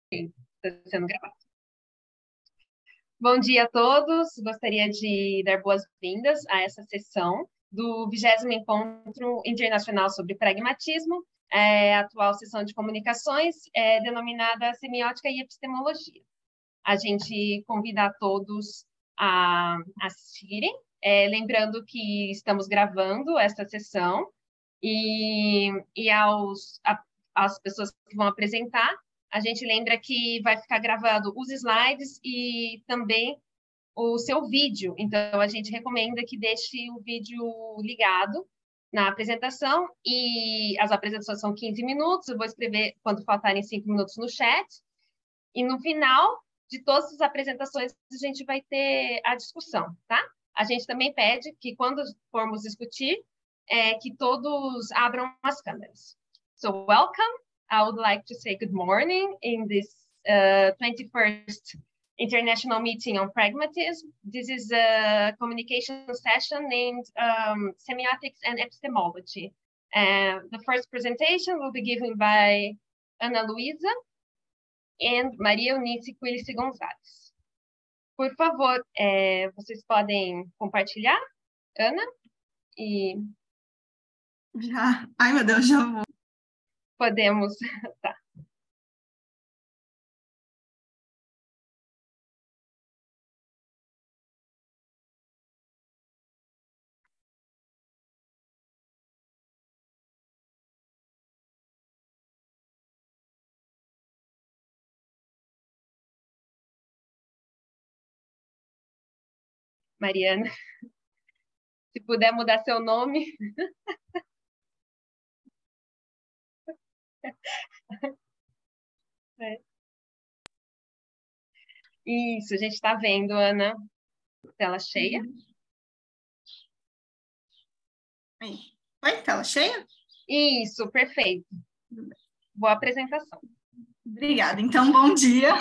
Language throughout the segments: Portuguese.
Está sendo gravado. Bom dia a todos. Gostaria de dar boas-vindas a essa sessão do 20º Encontro Internacional sobre Pragmatismo, atual sessão de comunicações, denominada Semiótica e Epistemologia. A gente convida a todos a assistirem, lembrando que estamos gravando esta sessão e às pessoas que vão apresentar, a gente lembra que vai ficar gravado os slides e também o seu vídeo. Então, a gente recomenda que deixe o vídeo ligado na apresentação, e as apresentações são 15 minutos, eu vou escrever quando faltarem 5 minutos no chat, e no final de todas as apresentações a gente vai ter a discussão, tá? A gente também pede que quando formos discutir, que todos abram as câmeras. So, welcome. I would like to say good morning in this 21st International Meeting on Pragmatism. This is a communication session named Semiotics and Epistemology. The first presentation will be given by Ana Luísa and Maria Eunice Quilice Gonzalez. Por favor, vocês podem compartilhar, Ana? Já. Ai, meu Deus, já vou. Podemos, tá. Mariana, se puder mudar seu nome. Isso, a gente está vendo, Ana. Tela cheia. Oi, tela cheia? Isso, perfeito. Boa apresentação. Obrigada. Então, bom dia.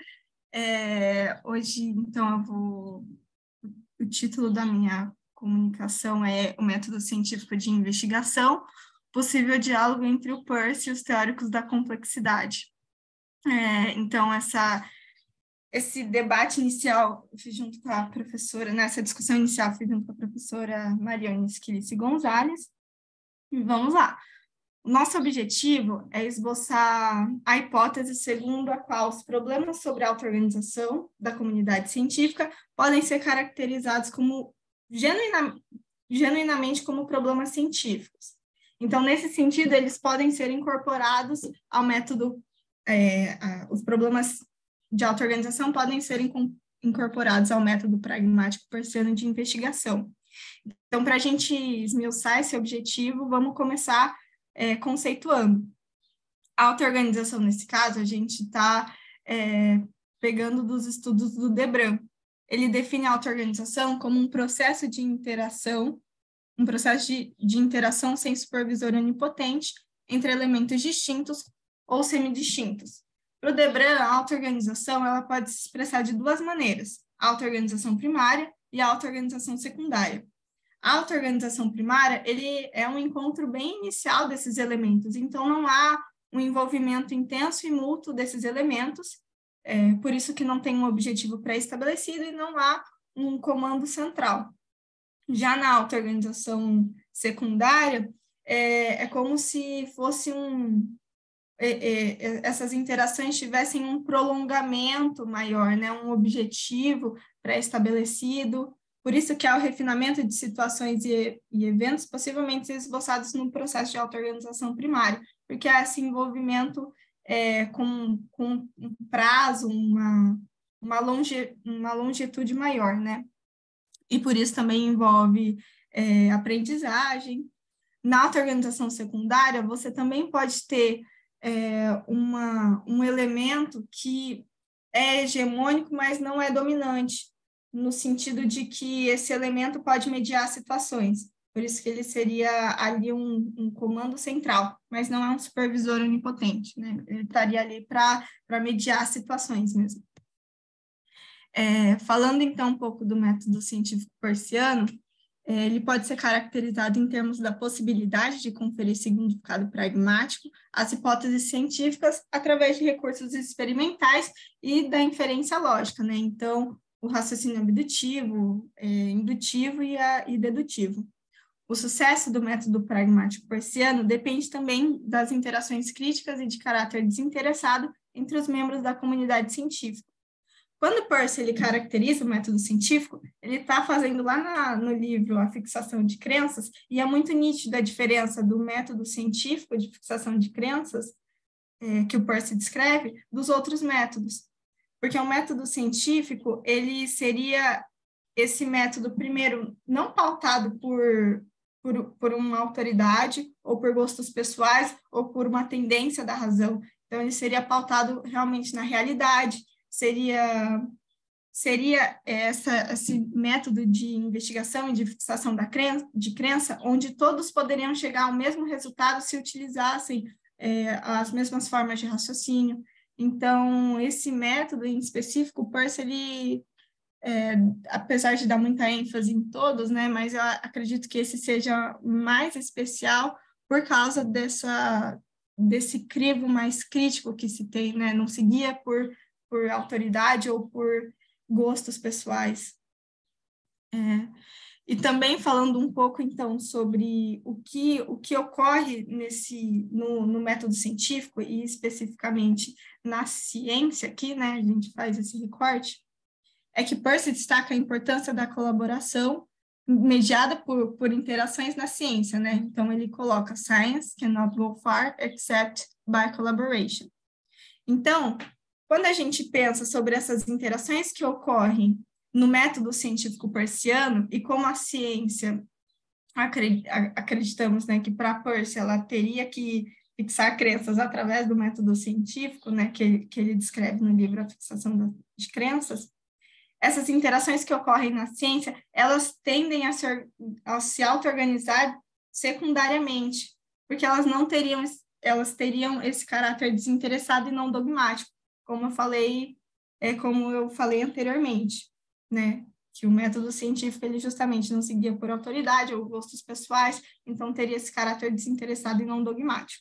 Hoje, então, o título da minha comunicação é O Método Científico de Investigação, possível diálogo entre o Peirce e os teóricos da complexidade. Então, esse debate inicial, eu fiz junto com a professora, nessa discussão inicial, fiz junto com a professora Maria Eunice Quilice Gonzalez. E vamos lá. O nosso objetivo é esboçar a hipótese segundo a qual os problemas sobre a auto-organização da comunidade científica podem ser caracterizados como genuinamente como problemas científicos. Então, nesse sentido, eles podem ser incorporados ao método, os problemas de auto-organização podem ser incorporados ao método pragmático peirciano de investigação. Então, para a gente esmiuçar esse objetivo, vamos começar conceituando. A auto-organização, nesse caso, a gente está pegando dos estudos do Debran. Ele define a auto-organização como um processo de interação, de interação sem supervisor onipotente entre elementos distintos ou semidistintos. Para o Debran, a auto-organização ela pode se expressar de duas maneiras, a auto-organização primária e a auto-organização secundária. A auto-organização primária, ele é um encontro bem inicial desses elementos, então não há um envolvimento intenso e mútuo desses elementos, por isso que não tem um objetivo pré-estabelecido e não há um comando central. Já na auto-organização secundária, é como se fosse essas interações tivessem um prolongamento maior, né? Um objetivo pré-estabelecido. Por isso que há o refinamento de situações e eventos possivelmente esboçados no processo de auto-organização primária, porque há esse envolvimento com um prazo, uma longitude maior, né? E por isso também envolve aprendizagem. Na auto-organização secundária, você também pode ter um elemento que é hegemônico, mas não é dominante, no sentido de que esse elemento pode mediar situações. Por isso que ele seria ali um comando central, mas não é um supervisor onipotente, né? Ele estaria ali para mediar situações mesmo. Falando, então, um pouco do método científico peirciano, Ele pode ser caracterizado em termos da possibilidade de conferir significado pragmático às hipóteses científicas através de recursos experimentais e da inferência lógica, né? Então, o raciocínio abdutivo, indutivo e dedutivo. O sucesso do método pragmático peirciano depende também das interações críticas e de caráter desinteressado entre os membros da comunidade científica. Quando Peirce ele caracteriza o método científico, ele está fazendo lá no livro A Fixação de Crenças, e é muito nítida a diferença do método científico de fixação de crenças, que o Peirce descreve, dos outros métodos. Porque o método científico, ele seria esse método, primeiro, não pautado por uma autoridade, ou por gostos pessoais, ou por uma tendência da razão. Então, ele seria pautado realmente na realidade, seria esse método de investigação e de fixação de crença, onde todos poderiam chegar ao mesmo resultado se utilizassem as mesmas formas de raciocínio. Então, esse método em específico, o Peirce, ele, apesar de dar muita ênfase em todos, né, mas eu acredito que esse seja mais especial por causa desse crivo mais crítico que se tem, né, não se guia por autoridade ou por gostos pessoais. E também falando um pouco, então, sobre o que ocorre no método científico e especificamente na ciência aqui, né, a gente faz esse recorte, é que Peirce destaca a importância da colaboração mediada por interações na ciência, né? Então, ele coloca "Science cannot go far except by collaboration". Então, quando a gente pensa sobre essas interações que ocorrem no método científico peirciano e como a ciência, acreditamos, né, que para Peirce ela teria que fixar crenças através do método científico, né, que ele descreve no livro A Fixação de Crenças, essas interações que ocorrem na ciência, elas tendem a se auto-organizar secundariamente, porque elas teriam esse caráter desinteressado e não dogmático, como eu falei anteriormente, né? Que o método científico, ele justamente não seguia por autoridade ou gostos pessoais, então teria esse caráter desinteressado e não dogmático.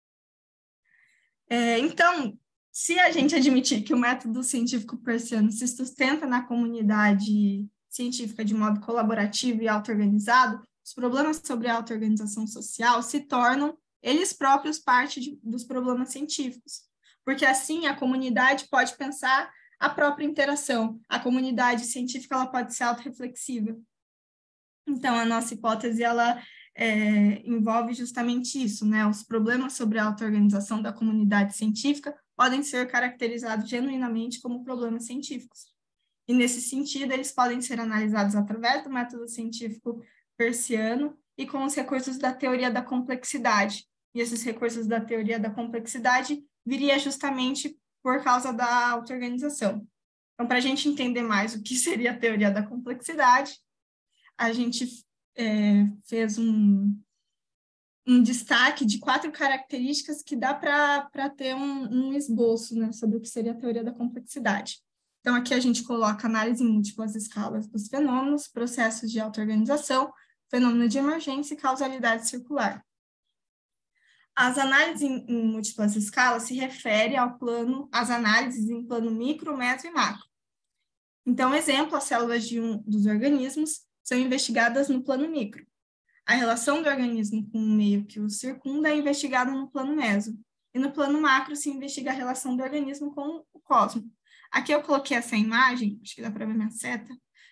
Então, se a gente admitir que o método científico peirciano se sustenta na comunidade científica de modo colaborativo e auto-organizado, os problemas sobre a auto-organização social se tornam, eles próprios, parte dos problemas científicos. Porque, assim, a comunidade pode pensar a própria interação. A comunidade científica ela pode ser autorreflexiva. Então, a nossa hipótese, ela envolve justamente isso, né? Os problemas sobre a auto-organização da comunidade científica podem ser caracterizados genuinamente como problemas científicos. E, nesse sentido, eles podem ser analisados através do método científico peirciano e com os recursos da teoria da complexidade. E esses recursos da teoria da complexidade viria justamente por causa da auto-organização. Então, para a gente entender mais o que seria a teoria da complexidade, a gente fez um destaque de 4 características que dá para ter um esboço, né, sobre o que seria a teoria da complexidade. Então, aqui a gente coloca análise em múltiplas escalas dos fenômenos, processos de auto-organização, fenômeno de emergência e causalidade circular. As análises em múltiplas escalas se refere às análises em plano micro, meso e macro. Então, exemplo, as células dos organismos são investigadas no plano micro. A relação do organismo com o meio que o circunda é investigada no plano meso. E no plano macro se investiga a relação do organismo com o cosmos. Aqui eu coloquei essa imagem, acho que dá para ver minha seta,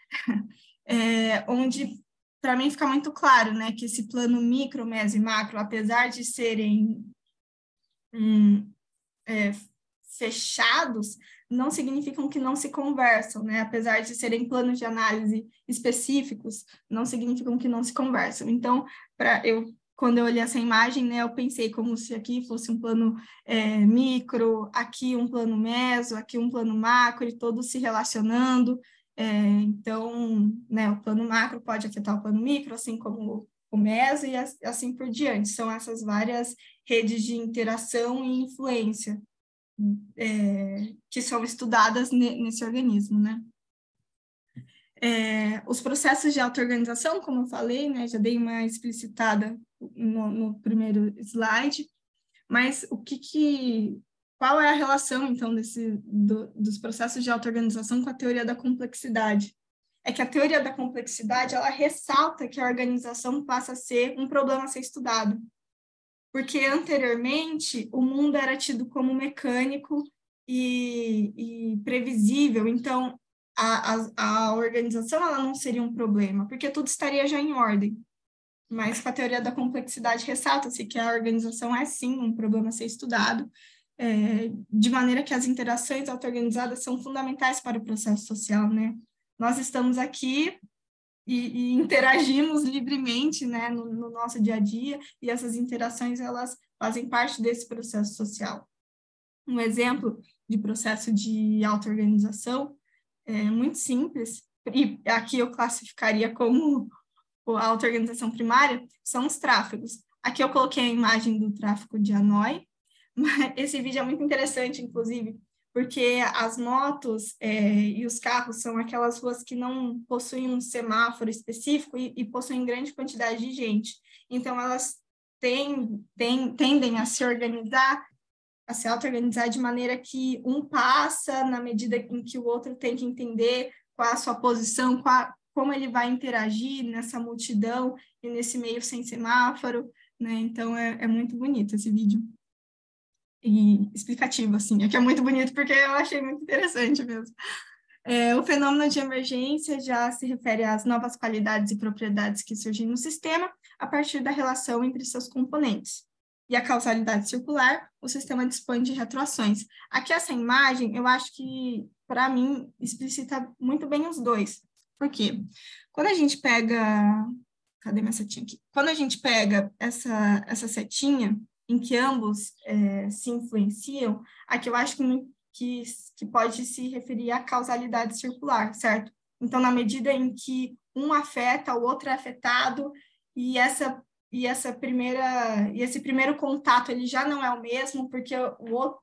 onde, para mim, fica muito claro, né, que esse plano micro, meso e macro, apesar de serem fechados, não significam que não se conversam, né? Apesar de serem planos de análise específicos, não significam que não se conversam. Então, quando eu olhei essa imagem, né, eu pensei como se aqui fosse um plano micro, aqui um plano meso, aqui um plano macro, e todos se relacionando. Então, né, o plano macro pode afetar o plano micro, assim como o meso, e assim por diante. São essas várias redes de interação e influência que são estudadas nesse organismo, né? Os processos de auto-organização, como eu falei, né, já dei uma explicitada no primeiro slide, mas qual é a relação, então, dos processos de auto-organização com a teoria da complexidade? É que a teoria da complexidade, ela ressalta que a organização passa a ser um problema a ser estudado, porque anteriormente o mundo era tido como mecânico e previsível, então a organização ela não seria um problema, porque tudo estaria já em ordem. Mas com a teoria da complexidade ressalta-se que a organização é sim um problema a ser estudado, de maneira que as interações auto-organizadas são fundamentais para o processo social, né? Nós estamos aqui e interagimos livremente, né, no nosso dia a dia, e essas interações, elas fazem parte desse processo social. Um exemplo de processo de auto-organização é muito simples, e aqui eu classificaria como a auto-organização primária, são os tráfegos. Aqui eu coloquei a imagem do tráfego de Hanoi, mas esse vídeo é muito interessante, inclusive, porque as motos e os carros são aquelas ruas que não possuem um semáforo específico e possuem grande quantidade de gente. Então, elas tendem a se organizar, a se auto-organizar de maneira que um passa na medida em que o outro tem que entender qual é a sua posição, como ele vai interagir nessa multidão e nesse meio sem semáforo, né? Então, é muito bonito esse vídeo. E explicativo, assim, é que é muito bonito porque eu achei muito interessante mesmo. O fenômeno de emergência já se refere às novas qualidades e propriedades que surgem no sistema a partir da relação entre seus componentes. E a causalidade circular, o sistema dispõe de retroações. Aqui essa imagem, eu acho que, para mim, explicita muito bem os dois. Por quê? Quando a gente pega... Cadê minha setinha aqui? Quando a gente pega essa setinha, em que ambos se influenciam, aqui eu acho que pode se referir à causalidade circular, certo? Então, na medida em que um afeta, o outro é afetado, e esse primeiro contato ele já não é o mesmo, porque o outro,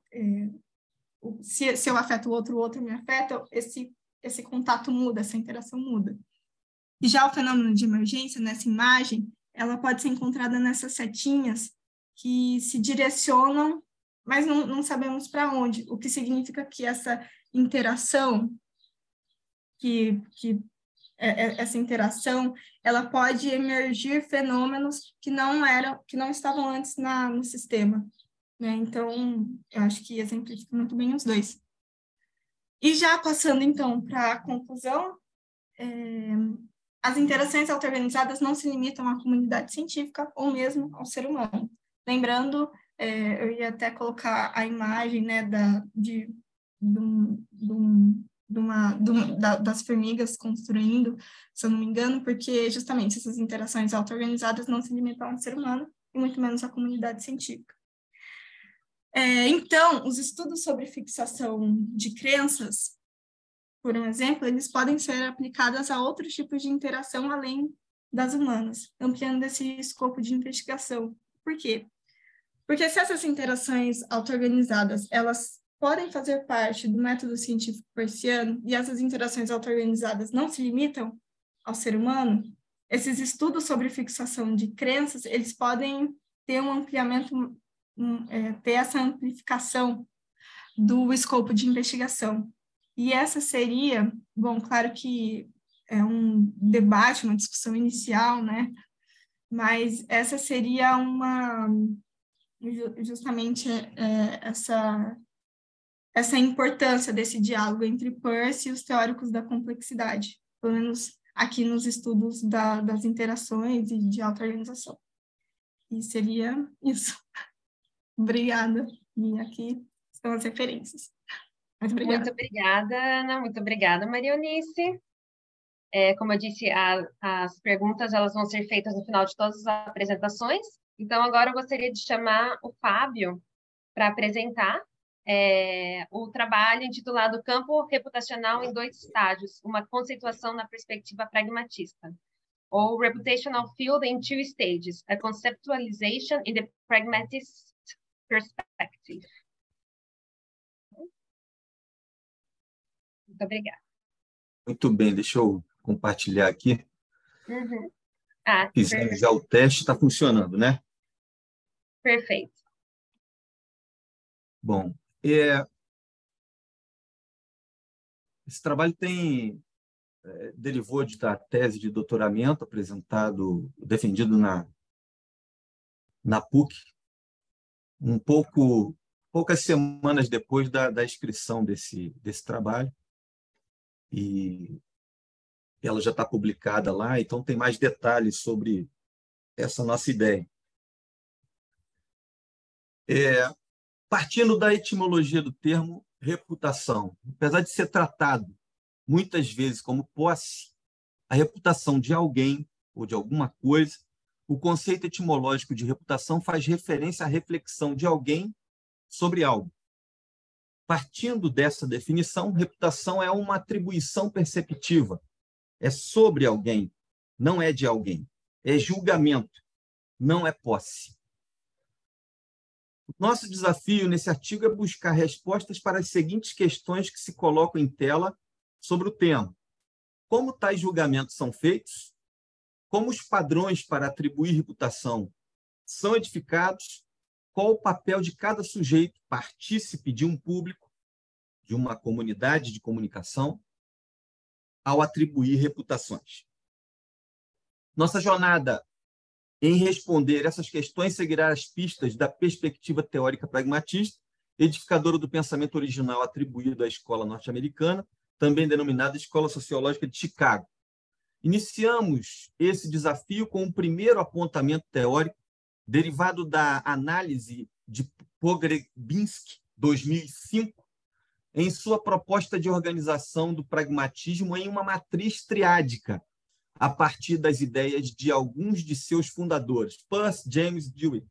se eu afeto o outro me afeta, esse contato muda, essa interação muda. E já o fenômeno de emergência, nessa imagem, ela pode ser encontrada nessas setinhas que se direcionam, mas não sabemos para onde, o que significa que essa interação, essa interação, ela pode emergir fenômenos que não estavam antes no sistema, né? Então, eu acho que exemplifica muito bem os dois. E já passando, então, para a conclusão, as interações auto-organizadas não se limitam à comunidade científica ou mesmo ao ser humano. Lembrando, eu ia até colocar a imagem, né, das formigas construindo, se eu não me engano, porque justamente essas interações auto-organizadas não se limitam ao ser humano e muito menos à comunidade científica. Então, os estudos sobre fixação de crenças, por um exemplo, eles podem ser aplicados a outros tipos de interação além das humanas, ampliando esse escopo de investigação. Por quê? Porque se essas interações auto-organizadas, elas podem fazer parte do método científico peirciano e essas interações auto-organizadas não se limitam ao ser humano, esses estudos sobre fixação de crenças, eles podem ter um ampliamento, ter essa amplificação do escopo de investigação. E essa seria, bom, claro que é um debate, uma discussão inicial, né? Mas essa seria justamente essa importância desse diálogo entre Peirce e os teóricos da complexidade, pelo menos aqui nos estudos das interações e de auto-organização. E seria isso. Obrigada. E aqui estão as referências. Muito obrigada, Ana. Muito obrigada, Maria Eunice. Como eu disse, as perguntas elas vão ser feitas no final de todas as apresentações. Então, agora eu gostaria de chamar o Fábio para apresentar o trabalho intitulado Campo Reputacional em 2 estágios, uma conceituação na perspectiva pragmatista, ou Reputational Field in 2 Stages, a Conceptualization in the Pragmatist Perspective. Muito obrigada. Muito bem, deixa eu compartilhar aqui. Uhum. Fizemos já o teste, está funcionando, né? Perfeito. Bom, esse trabalho derivou da tese de doutoramento defendido na PUC, poucas semanas depois da inscrição desse trabalho. E ela já está publicada lá, então tem mais detalhes sobre essa nossa ideia. Partindo da etimologia do termo reputação, apesar de ser tratado muitas vezes como posse, a reputação de alguém ou de alguma coisa, o conceito etimológico de reputação faz referência à reflexão de alguém sobre algo. Partindo dessa definição, reputação é uma atribuição perceptiva, é sobre alguém, não é de alguém, é julgamento, não é posse. Nosso desafio nesse artigo é buscar respostas para as seguintes questões que se colocam em tela sobre o tema: como tais julgamentos são feitos, como os padrões para atribuir reputação são edificados, qual o papel de cada sujeito partícipe de um público, de uma comunidade de comunicação, ao atribuir reputações. Nossa jornada em responder essas questões seguirá as pistas da perspectiva teórica pragmatista, edificadora do pensamento original atribuído à escola norte-americana, também denominada Escola Sociológica de Chicago. Iniciamos esse desafio com um primeiro apontamento teórico derivado da análise de Pogrebinski, 2005, em sua proposta de organização do pragmatismo em uma matriz triádica, a partir das ideias de alguns de seus fundadores, Peirce, James, Dewey.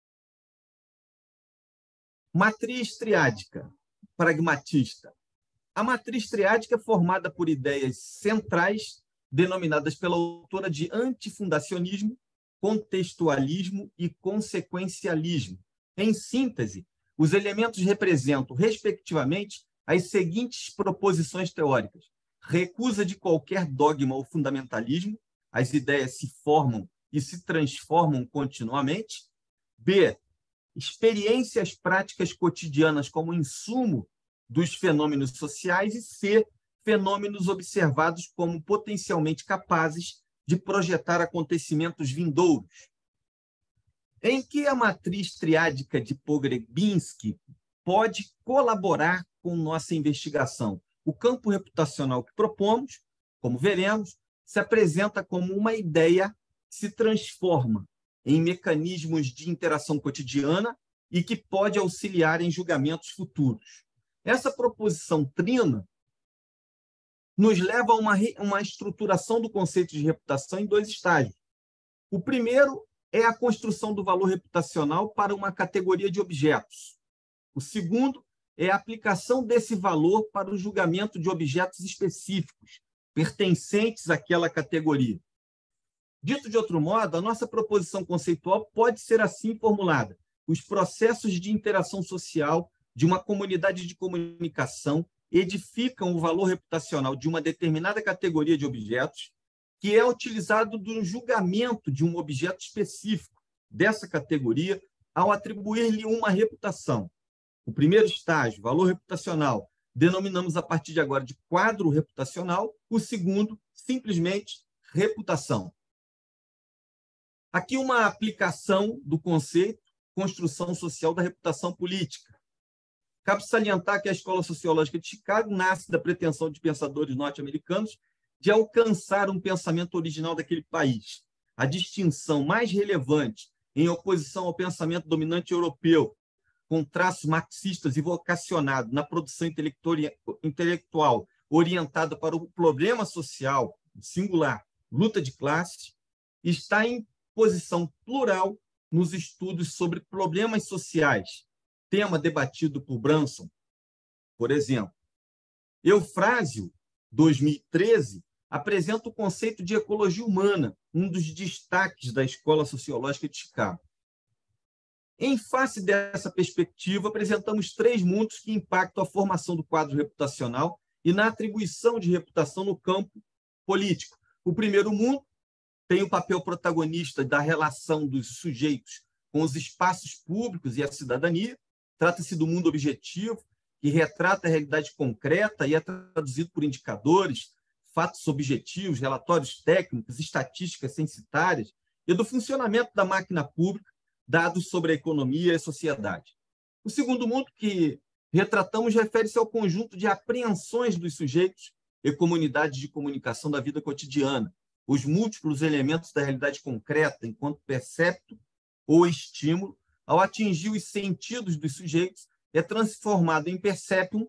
Matriz triádica, pragmatista. A matriz triádica é formada por ideias centrais, denominadas pela autora de antifundacionismo, contextualismo e consequencialismo. Em síntese, os elementos representam, respectivamente, as seguintes proposições teóricas: recusa de qualquer dogma ou fundamentalismo, as ideias se formam e se transformam continuamente. B, experiências práticas cotidianas como insumo dos fenômenos sociais. E C, fenômenos observados como potencialmente capazes de projetar acontecimentos vindouros. Em que a matriz triádica de Pogrebinski pode colaborar com nossa investigação? O campo reputacional que propomos, como veremos, se apresenta como uma ideia que se transforma em mecanismos de interação cotidiana e que pode auxiliar em julgamentos futuros. Essa proposição trina nos leva a uma estruturação do conceito de reputação em dois estágios. O primeiro é a construção do valor reputacional para uma categoria de objetos. O segundo é a aplicação desse valor para o julgamento de objetos específicos, pertencentes àquela categoria. Dito de outro modo, a nossa proposição conceitual pode ser assim formulada: os processos de interação social de uma comunidade de comunicação edificam o valor reputacional de uma determinada categoria de objetos, que é utilizado no julgamento de um objeto específico dessa categoria ao atribuir-lhe uma reputação. O primeiro estágio, valor reputacional, denominamos a partir de agora de quadro reputacional. O segundo, simplesmente, reputação. Aqui uma aplicação do conceito construção social da reputação política. Cabe salientar que a Escola Sociológica de Chicago nasce da pretensão de pensadores norte-americanos de alcançar um pensamento original daquele país. A distinção mais relevante, em oposição ao pensamento dominante europeu, com traços marxistas e vocacionado na produção intelectual orientada para o problema social singular, luta de classe, está em posição plural nos estudos sobre problemas sociais, tema debatido por Branson, por exemplo. Eufrásio, 2013, apresenta o conceito de ecologia humana, um dos destaques da Escola Sociológica de Chicago. Em face dessa perspectiva, apresentamos três mundos que impactam a formação do quadro reputacional e na atribuição de reputação no campo político. O primeiro mundo tem o papel protagonista da relação dos sujeitos com os espaços públicos e a cidadania. Trata-se do mundo objetivo, que retrata a realidade concreta e é traduzido por indicadores, fatos objetivos, relatórios técnicos, estatísticas censitárias e do funcionamento da máquina pública, dados sobre a economia e a sociedade. O segundo mundo que retratamos refere-se ao conjunto de apreensões dos sujeitos e comunidades de comunicação da vida cotidiana, os múltiplos elementos da realidade concreta, enquanto percepto ou estímulo, ao atingir os sentidos dos sujeitos, é transformado em perceptum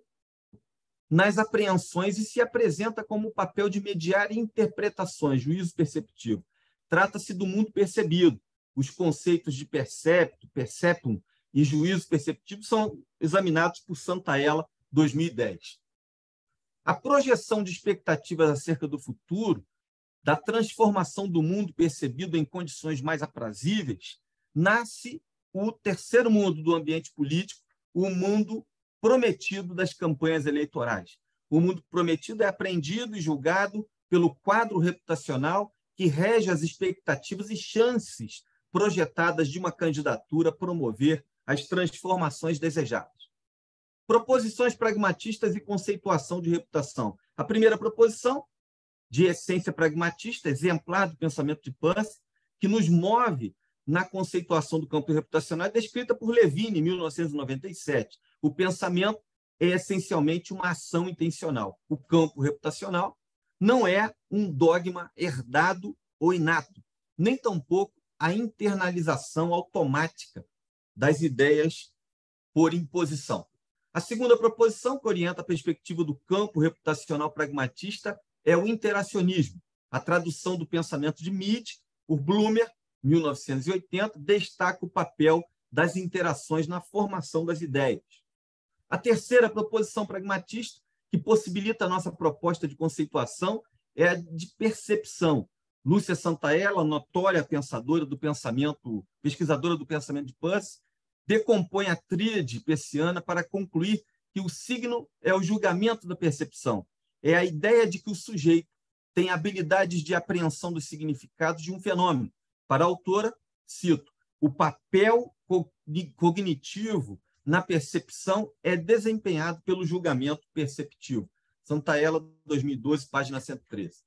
nas apreensões e se apresenta como o papel de mediar interpretações, juízo perceptivo. Trata-se do mundo percebido. Os conceitos de percepto, perceptum e juízo perceptivo são examinados por Santaella, 2010. A projeção de expectativas acerca do futuro, da transformação do mundo percebido em condições mais aprazíveis, nasce o terceiro mundo do ambiente político, o mundo prometido das campanhas eleitorais. O mundo prometido é apreendido e julgado pelo quadro reputacional que rege as expectativas e chances projetadas de uma candidatura a promover as transformações desejadas. Proposições pragmatistas e conceituação de reputação. A primeira proposição, de essência pragmatista, exemplar do pensamento de Peirce, que nos move na conceituação do campo reputacional, é descrita por Levine, em 1997. O pensamento é essencialmente uma ação intencional. O campo reputacional não é um dogma herdado ou inato, nem tampouco a internalização automática das ideias por imposição. A segunda proposição, que orienta a perspectiva do campo reputacional pragmatista, é o interacionismo. A tradução do pensamento de Mead por Blumer, 1980, destaca o papel das interações na formação das ideias. A terceira proposição pragmatista, que possibilita a nossa proposta de conceituação, é a de percepção. Lúcia Santaella, notória pensadora do pensamento, pesquisadora do pensamento de Peirce, decompõe a tríade peirciana para concluir que o signo é o julgamento da percepção. É a ideia de que o sujeito tem habilidades de apreensão dos significados de um fenômeno. Para a autora, cito, o papel cognitivo na percepção é desempenhado pelo julgamento perceptivo. Santaella, 2012, página 113.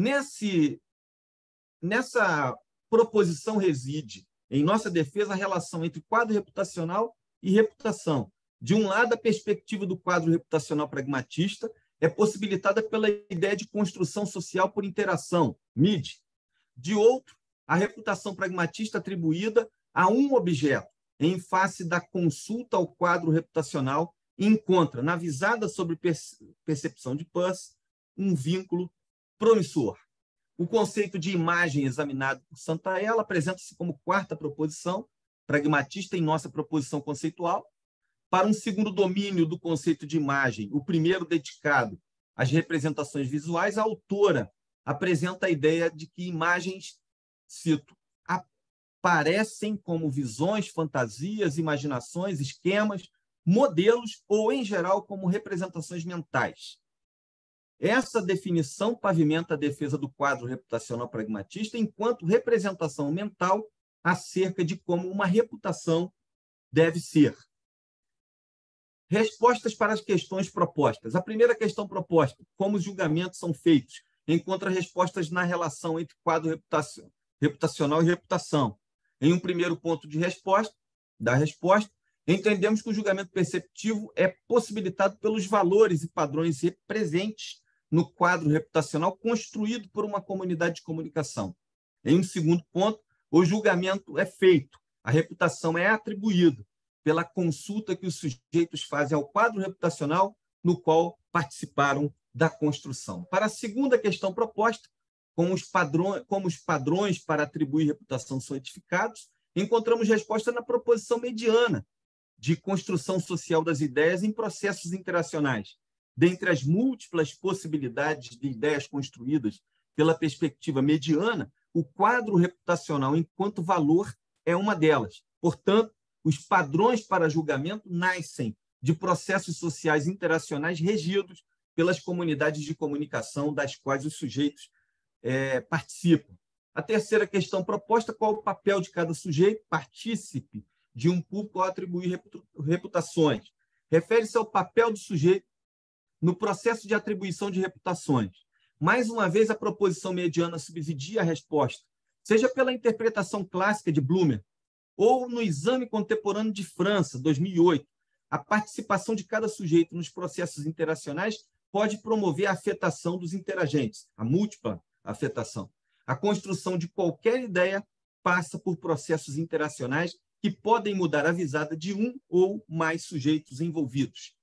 Nessa proposição reside, em nossa defesa, a relação entre quadro reputacional e reputação. De um lado, a perspectiva do quadro reputacional pragmatista é possibilitada pela ideia de construção social por interação, Mead. De outro, a reputação pragmatista atribuída a um objeto, em face da consulta ao quadro reputacional, encontra, na visada sobre percepção de Peirce, um vínculo promissor. O conceito de imagem examinado por Santaella apresenta-se como quarta proposição pragmatista em nossa proposição conceitual. Para um segundo domínio do conceito de imagem, o primeiro dedicado às representações visuais, a autora apresenta a ideia de que imagens, cito, aparecem como visões, fantasias, imaginações, esquemas, modelos ou, em geral, como representações mentais. Essa definição pavimenta a defesa do quadro reputacional pragmatista enquanto representação mental acerca de como uma reputação deve ser. Respostas para as questões propostas. A primeira questão proposta, como os julgamentos são feitos, encontra respostas na relação entre quadro reputacional e reputação. Em um primeiro ponto de resposta, entendemos que o julgamento perceptivo é possibilitado pelos valores e padrões presentes no quadro reputacional construído por uma comunidade de comunicação. Em um segundo ponto, o julgamento é feito, a reputação é atribuída pela consulta que os sujeitos fazem ao quadro reputacional no qual participaram da construção. Para a segunda questão proposta, como os padrões para atribuir reputação são edificados, encontramos resposta na proposição mediana de construção social das ideias em processos interacionais. Dentre as múltiplas possibilidades de ideias construídas pela perspectiva mediana, o quadro reputacional enquanto valor é uma delas. Portanto, os padrões para julgamento nascem de processos sociais interacionais regidos pelas comunidades de comunicação das quais os sujeitos participam. A terceira questão proposta: qual o papel de cada sujeito partícipe de um público ao atribuir reputações? Refere-se ao papel do sujeito no processo de atribuição de reputações. Mais uma vez, a proposição mediana subsidia a resposta, seja pela interpretação clássica de Blumer ou no exame contemporâneo de França, 2008. A participação de cada sujeito nos processos interacionais pode promover a afetação dos interagentes, a múltipla afetação. A construção de qualquer ideia passa por processos interacionais que podem mudar a visada de um ou mais sujeitos envolvidos.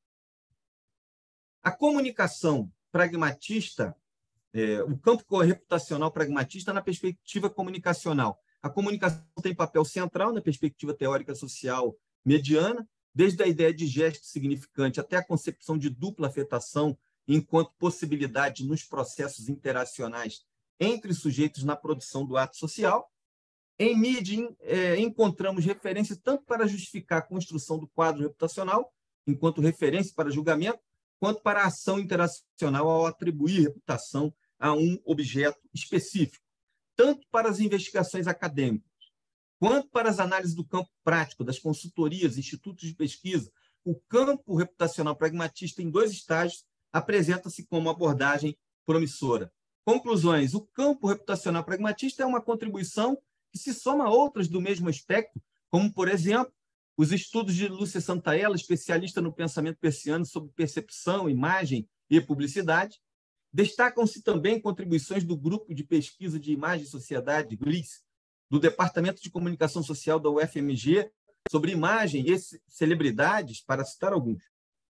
A comunicação pragmatista, o campo reputacional pragmatista na perspectiva comunicacional. A comunicação tem papel central na perspectiva teórica social mediana, desde a ideia de gesto significante até a concepção de dupla afetação enquanto possibilidade nos processos interacionais entre sujeitos na produção do ato social. Em mídia, encontramos referências tanto para justificar a construção do quadro reputacional, enquanto referência para julgamento, quanto para a ação interacional ao atribuir reputação a um objeto específico, tanto para as investigações acadêmicas, quanto para as análises do campo prático, das consultorias, institutos de pesquisa. O campo reputacional pragmatista, em 2 estágios, apresenta-se como abordagem promissora. Conclusões: o campo reputacional pragmatista é uma contribuição que se soma a outras do mesmo aspecto, como, por exemplo, os estudos de Lúcia Santaella, especialista no pensamento persiano sobre percepção, imagem e publicidade. Destacam-se também contribuições do Grupo de Pesquisa de Imagem e Sociedade, GLIS, do Departamento de Comunicação Social da UFMG, sobre imagem e celebridades, para citar alguns.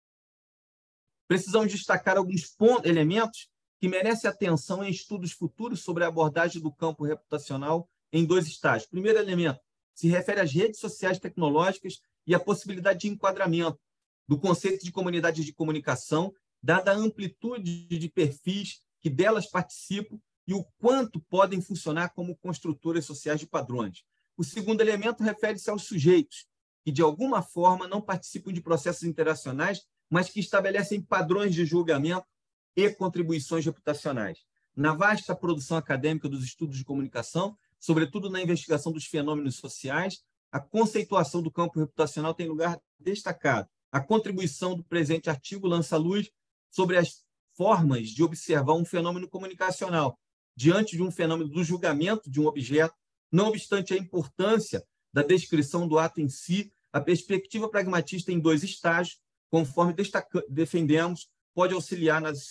Precisamos destacar alguns elementos que merecem atenção em estudos futuros sobre a abordagem do campo reputacional em 2 estágios. Primeiro elemento se refere às redes sociais tecnológicas e à possibilidade de enquadramento do conceito de comunidades de comunicação, dada a amplitude de perfis que delas participam e o quanto podem funcionar como construtoras sociais de padrões. O segundo elemento refere-se aos sujeitos, que de alguma forma não participam de processos interacionais, mas que estabelecem padrões de julgamento e contribuições reputacionais. Na vasta produção acadêmica dos estudos de comunicação, sobretudo na investigação dos fenômenos sociais, a conceituação do campo reputacional tem lugar destacado. A contribuição do presente artigo lança luz sobre as formas de observar um fenômeno comunicacional diante de um fenômeno do julgamento de um objeto. Não obstante a importância da descrição do ato em si, a perspectiva pragmatista em 2 estágios, conforme defendemos, pode auxiliar na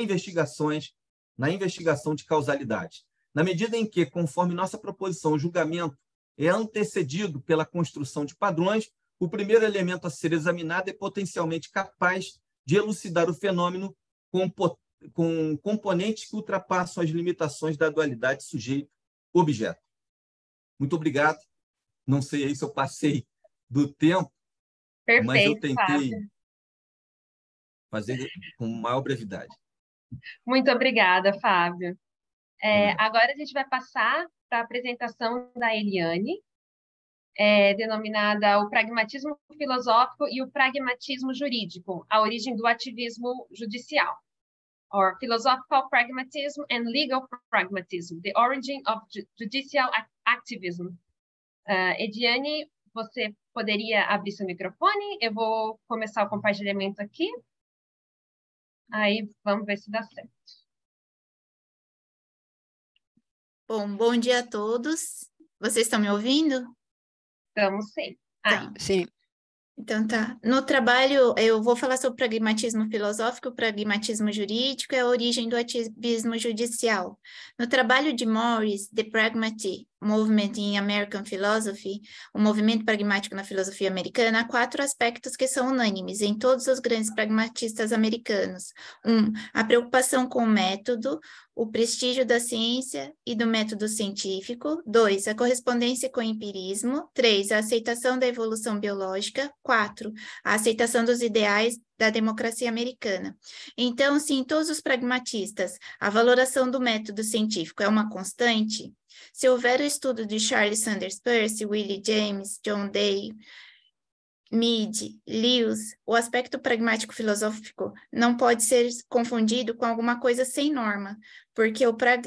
investigação de causalidade. Na medida em que, conforme nossa proposição, o julgamento é antecedido pela construção de padrões, o primeiro elemento a ser examinado é potencialmente capaz de elucidar o fenômeno com componentes que ultrapassam as limitações da dualidade sujeito-objeto. Muito obrigado. Não sei aí se eu passei do tempo, Perfeito, mas eu tentei Fábio. fazer com maior brevidade. Muito obrigada, Fábio. Agora a gente vai passar para a apresentação da Eliane, denominada o pragmatismo filosófico e o pragmatismo jurídico, a origem do ativismo judicial, or philosophical pragmatism and legal pragmatism, the origin of judicial activism. Eliane, você poderia abrir seu microfone? Eu vou começar o compartilhamento aqui. Aí vamos ver se dá certo. Bom dia a todos. Vocês estão me ouvindo? Estamos sim. Tá. Sim. Então tá. No trabalho, eu vou falar sobre o pragmatismo filosófico, o pragmatismo jurídico e a origem do ativismo judicial. No trabalho de Morris, The Pragmatic Movement in American Philosophy, o movimento pragmático na filosofia americana, há 4 aspectos que são unânimes em todos os grandes pragmatistas americanos. 1. A preocupação com o método, o prestígio da ciência e do método científico. 2. A correspondência com o empirismo. 3. A aceitação da evolução biológica. 4. A aceitação dos ideais da democracia americana. Então, se em todos os pragmatistas a valoração do método científico é uma constante, se houver o estudo de Charles Sanders Peirce, Willie James, John Day, Mead, Lewis, o aspecto pragmático filosófico não pode ser confundido com alguma coisa sem norma, porque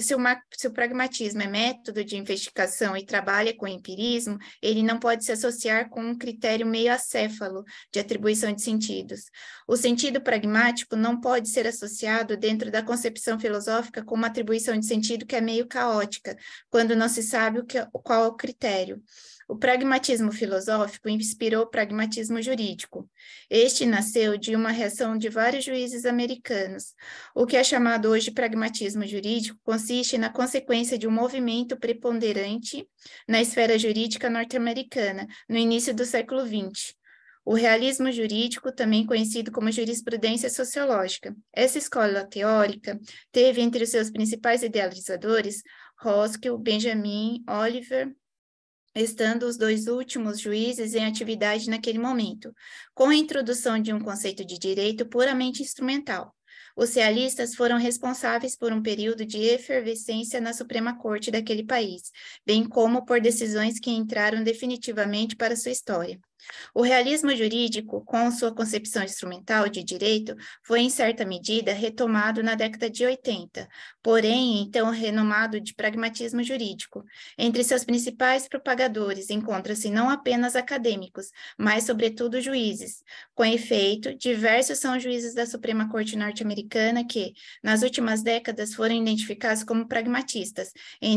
se o pragmatismo é método de investigação e trabalha com empirismo, ele não pode se associar com um critério meio acéfalo de atribuição de sentidos. O sentido pragmático não pode ser associado dentro da concepção filosófica com uma atribuição de sentido que é meio caótica, quando não se sabe qual é o critério. O pragmatismo filosófico inspirou o pragmatismo jurídico. Este nasceu de uma reação de vários juízes americanos. O que é chamado hoje pragmatismo jurídico consiste na consequência de um movimento preponderante na esfera jurídica norte-americana, no início do século XX. O realismo jurídico, também conhecido como jurisprudência sociológica. Essa escola teórica teve entre os seus principais idealizadores Roskill, Benjamin, Oliver, estando os dois últimos juízes em atividade naquele momento, com a introdução de um conceito de direito puramente instrumental. Os realistas foram responsáveis por um período de efervescência na Suprema Corte daquele país, bem como por decisões que entraram definitivamente para sua história. O realismo jurídico, com sua concepção instrumental de direito, foi, em certa medida, retomado na década de 80, porém, então renomado de pragmatismo jurídico. Entre seus principais propagadores encontram-se não apenas acadêmicos, mas, sobretudo, juízes. Com efeito, diversos são os juízes da Suprema Corte norte-americana que, nas últimas décadas, foram identificados como pragmatistas,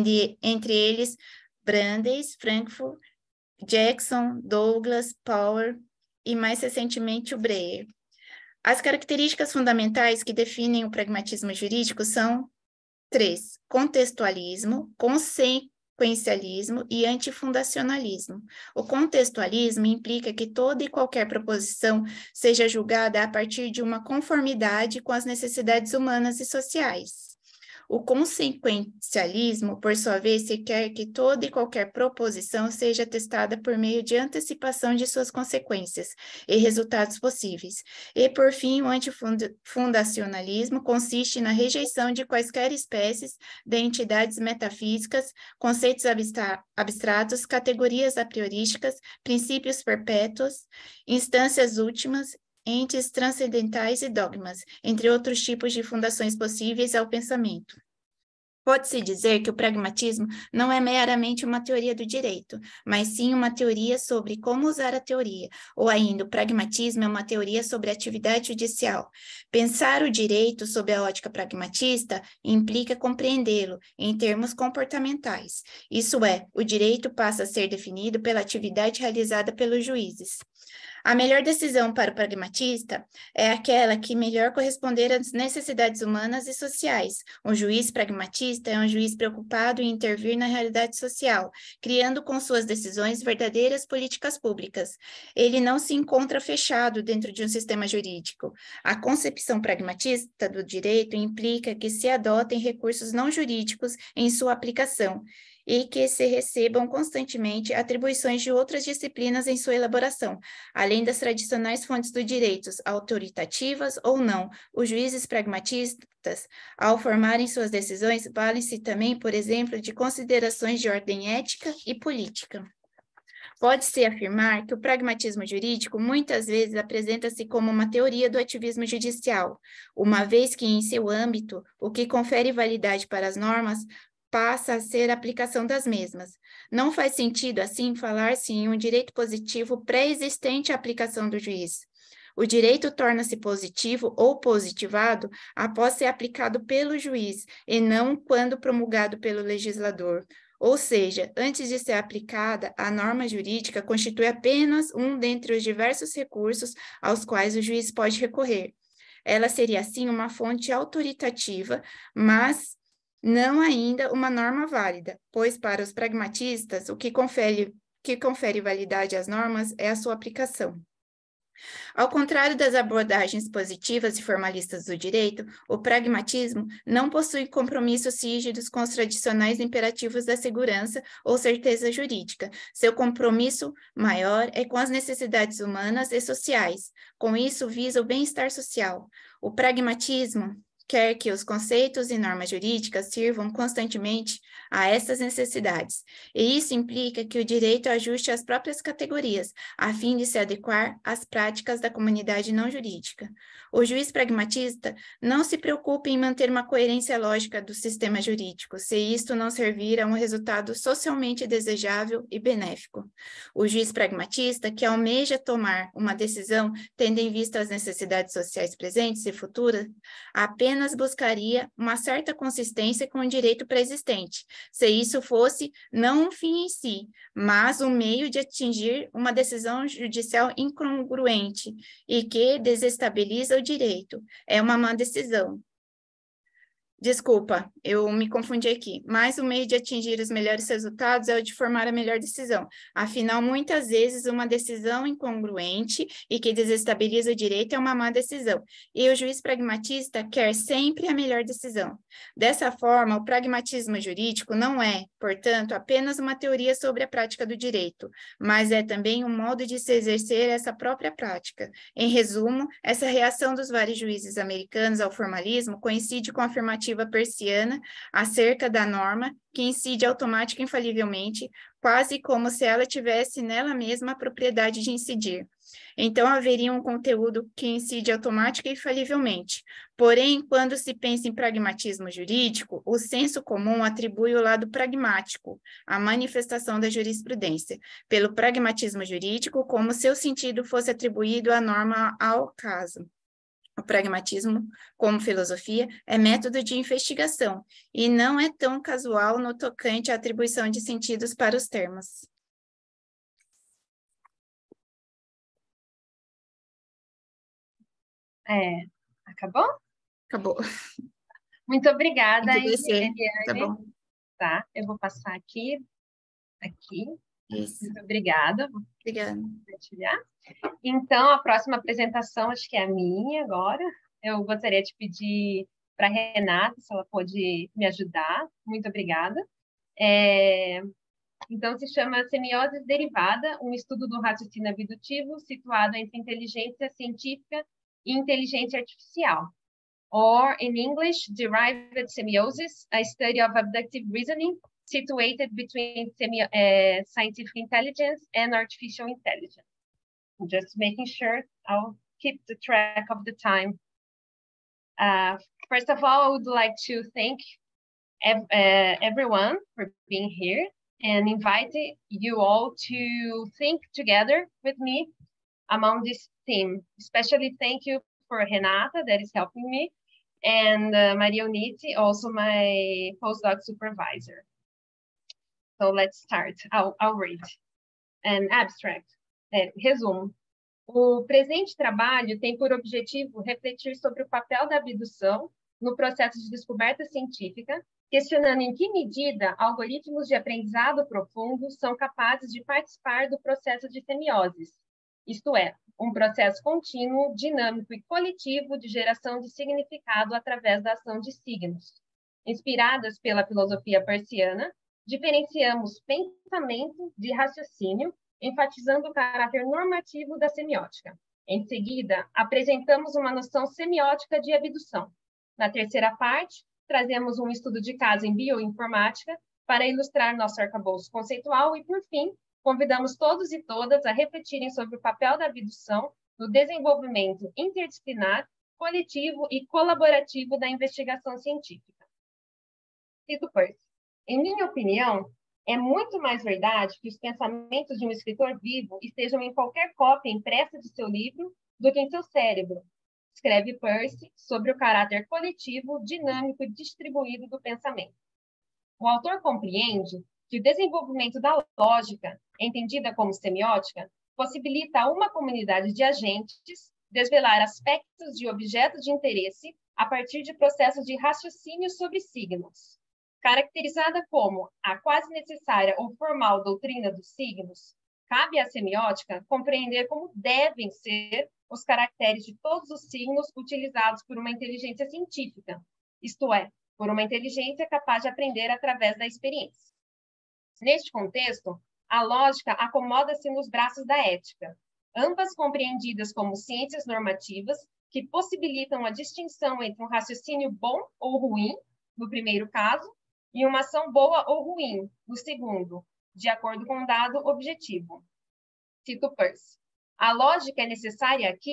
entre eles Brandeis, Frankfurt, Jackson, Douglas, Power e, mais recentemente, o Breyer. As características fundamentais que definem o pragmatismo jurídico são 3: contextualismo, consequencialismo e antifundacionalismo. O contextualismo implica que toda e qualquer proposição seja julgada a partir de uma conformidade com as necessidades humanas e sociais. O consequencialismo, por sua vez, requer que toda e qualquer proposição seja testada por meio de antecipação de suas consequências e resultados possíveis. E, por fim, o antifundacionalismo consiste na rejeição de quaisquer espécies de entidades metafísicas, conceitos abstratos, categorias a priorísticas, princípios perpétuos, instâncias últimas, entes transcendentais e dogmas, entre outros tipos de fundações possíveis ao pensamento. Pode-se dizer que o pragmatismo não é meramente uma teoria do direito, mas sim uma teoria sobre como usar a teoria, ou ainda o pragmatismo é uma teoria sobre a atividade judicial. Pensar o direito sob a ótica pragmatista implica compreendê-lo em termos comportamentais. Isso é, o direito passa a ser definido pela atividade realizada pelos juízes. A melhor decisão para o pragmatista é aquela que melhor corresponder às necessidades humanas e sociais. Um juiz pragmatista é um juiz preocupado em intervir na realidade social, criando com suas decisões verdadeiras políticas públicas. Ele não se encontra fechado dentro de um sistema jurídico. A concepção pragmatista do direito implica que se adotem recursos não jurídicos em sua aplicação, e que se recebam constantemente atribuições de outras disciplinas em sua elaboração, além das tradicionais fontes do direito, autoritativas ou não. Os juízes pragmatistas, ao formarem suas decisões, valem-se também, por exemplo, de considerações de ordem ética e política. Pode-se afirmar que o pragmatismo jurídico muitas vezes apresenta-se como uma teoria do ativismo judicial, uma vez que, em seu âmbito, o que confere validade para as normas passa a ser a aplicação das mesmas. Não faz sentido, assim, falar-se em um direito positivo pré-existente à aplicação do juiz. O direito torna-se positivo ou positivado após ser aplicado pelo juiz, e não quando promulgado pelo legislador. Ou seja, antes de ser aplicada, a norma jurídica constitui apenas um dentre os diversos recursos aos quais o juiz pode recorrer. Ela seria, assim, uma fonte autoritativa, mas não ainda uma norma válida, pois para os pragmatistas, o que confere validade às normas é a sua aplicação. Ao contrário das abordagens positivas e formalistas do direito, o pragmatismo não possui compromissos rígidos com os tradicionais imperativos da segurança ou certeza jurídica. Seu compromisso maior é com as necessidades humanas e sociais. Com isso, visa o bem-estar social. O pragmatismo quer que os conceitos e normas jurídicas sirvam constantemente a essas necessidades, e isso implica que o direito ajuste as próprias categorias, a fim de se adequar às práticas da comunidade não jurídica. O juiz pragmatista não se preocupa em manter uma coerência lógica do sistema jurídico, se isto não servir a um resultado socialmente desejável e benéfico. O juiz pragmatista, que almeja tomar uma decisão tendo em vista as necessidades sociais presentes e futuras, apenas buscaria uma certa consistência com o direito pré-existente, se isso fosse não um fim em si, mas um meio de atingir uma decisão judicial incongruente e que desestabiliza o direito. É uma má decisão. Desculpa, eu me confundi aqui. Mas o meio de atingir os melhores resultados é o de formar a melhor decisão. Afinal, muitas vezes, uma decisão incongruente e que desestabiliza o direito é uma má decisão. E o juiz pragmatista quer sempre a melhor decisão. Dessa forma, o pragmatismo jurídico não é, portanto, apenas uma teoria sobre a prática do direito, mas é também um modo de se exercer essa própria prática. Em resumo, essa reação dos vários juízes americanos ao formalismo coincide com a afirmativa persiana acerca da norma que incide automática e infalivelmente, quase como se ela tivesse nela mesma a propriedade de incidir. Então, haveria um conteúdo que incide automática e infalivelmente. Porém, quando se pensa em pragmatismo jurídico, o senso comum atribui o lado pragmático à manifestação da jurisprudência, pelo pragmatismo jurídico, como se o sentido fosse atribuído à norma ao caso. O pragmatismo, como filosofia, é método de investigação e não é tão casual no tocante à atribuição de sentidos para os termos. Acabou? Acabou. Muito obrigada, Eliane. Tá bom. Tá, eu vou passar aqui. Isso. Muito obrigada. Obrigada. Vou compartilhar. Então, a próxima apresentação, acho que é a minha agora. Eu gostaria de pedir para a Renata, se ela pode me ajudar. Muito obrigada. Então, se chama Semiose Derivada, um estudo do raciocínio abdutivo situado entre inteligência científica e inteligência artificial. Or, in English, Derived Semiosis, a study of abductive reasoning situated between scientific intelligence and artificial intelligence. Just making sure I'll keep the track of the time. First of all, I would like to thank everyone for being here and invite you all to think together with me among this theme. Especially thank you for Renata, that is helping me, and Maria Uniti, also my postdoc supervisor. So let's start. I'll read an abstract. Resumo. O presente trabalho tem por objetivo refletir sobre o papel da abdução no processo de descoberta científica, questionando em que medida algoritmos de aprendizado profundo são capazes de participar do processo de semiose, isto é, um processo contínuo, dinâmico e coletivo de geração de significado através da ação de signos. Inspiradas pela filosofia persiana, diferenciamos pensamento de raciocínio, enfatizando o caráter normativo da semiótica. Em seguida, apresentamos uma noção semiótica de abdução. Na terceira parte, trazemos um estudo de caso em bioinformática para ilustrar nosso arcabouço conceitual e, por fim, convidamos todos e todas a refletirem sobre o papel da abdução no desenvolvimento interdisciplinar, coletivo e colaborativo da investigação científica. Cito Peirce. Em minha opinião, é muito mais verdade que os pensamentos de um escritor vivo estejam em qualquer cópia impressa de seu livro do que em seu cérebro, escreve Peirce sobre o caráter coletivo, dinâmico e distribuído do pensamento. O autor compreende que o desenvolvimento da lógica, entendida como semiótica, possibilita a uma comunidade de agentes desvelar aspectos de objetos de interesse a partir de processos de raciocínio sobre signos. Caracterizada como a quase necessária ou formal doutrina dos signos, cabe à semiótica compreender como devem ser os caracteres de todos os signos utilizados por uma inteligência científica, isto é, por uma inteligência capaz de aprender através da experiência. Neste contexto, a lógica acomoda-se nos braços da ética, ambas compreendidas como ciências normativas que possibilitam a distinção entre um raciocínio bom ou ruim, no primeiro caso, e uma ação boa ou ruim, no segundo, de acordo com um dado objetivo. Cito Peirce. A lógica é necessária aqui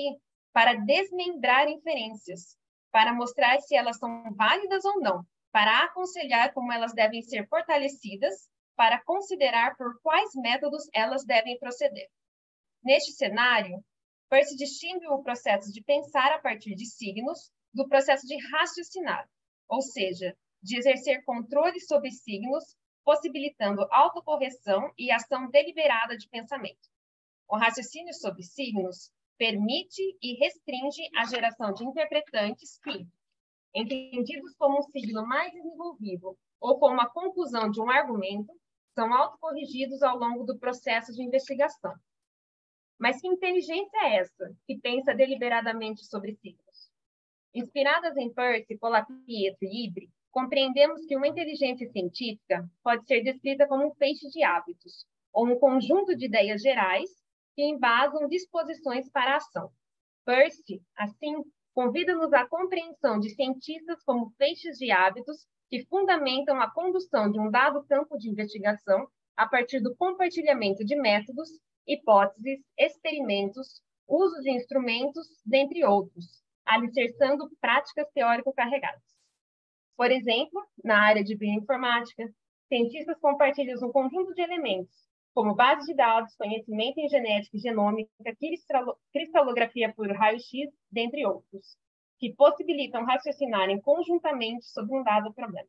para desmembrar inferências, para mostrar se elas são válidas ou não, para aconselhar como elas devem ser fortalecidas, para considerar por quais métodos elas devem proceder. Neste cenário, Peirce distingue o processo de pensar a partir de signos do processo de raciocinar, ou seja, de exercer controle sobre signos, possibilitando autocorreção e ação deliberada de pensamento. O raciocínio sobre signos permite e restringe a geração de interpretantes que, entendidos como um signo mais desenvolvido ou como a conclusão de um argumento, são autocorrigidos ao longo do processo de investigação. Mas que inteligência é essa que pensa deliberadamente sobre signos? Inspiradas em Peirce, Pietro e Ibre, compreendemos que uma inteligência científica pode ser descrita como um feixe de hábitos, ou um conjunto de ideias gerais que embasam disposições para a ação. Peirce, assim, convida-nos à compreensão de cientistas como feixes de hábitos que fundamentam a condução de um dado campo de investigação a partir do compartilhamento de métodos, hipóteses, experimentos, uso de instrumentos, dentre outros, alicerçando práticas teórico-carregadas. Por exemplo, na área de bioinformática, cientistas compartilham um conjunto de elementos, como base de dados, conhecimento em genética e genômica, cristalografia por raio-x, dentre outros, que possibilitam raciocinarem conjuntamente sobre um dado problema.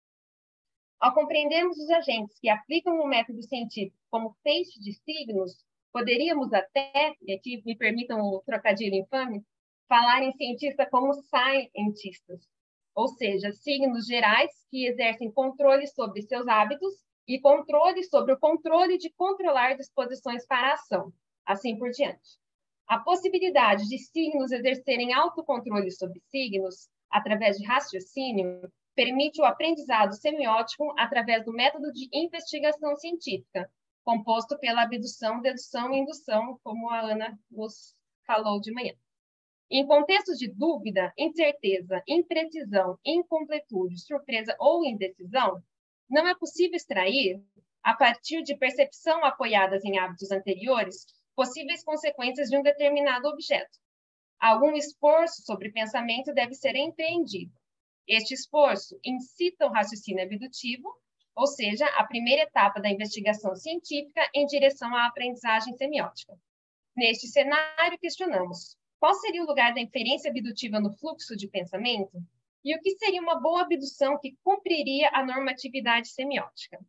Ao compreendermos os agentes que aplicam o método científico como feixe de signos, poderíamos até, e aqui me permitam o trocadilho infame, falar em cientista como scientistas, ou seja, signos gerais que exercem controle sobre seus hábitos e controle sobre o controle de controlar disposições para a ação, assim por diante. A possibilidade de signos exercerem autocontrole sobre signos, através de raciocínio, permite o aprendizado semiótico através do método de investigação científica, composto pela abdução, dedução e indução, como a Ana nos falou de manhã. Em contextos de dúvida, incerteza, imprecisão, incompletude, surpresa ou indecisão, não é possível extrair, a partir de percepção apoiadas em hábitos anteriores, possíveis consequências de um determinado objeto. Algum esforço sobre pensamento deve ser empreendido. Este esforço incita o raciocínio abdutivo, ou seja, a primeira etapa da investigação científica em direção à aprendizagem semiótica. Neste cenário, questionamos: qual seria o lugar da inferência abdutiva no fluxo de pensamento? E o que seria uma boa abdução que cumpriria a normatividade semiótica?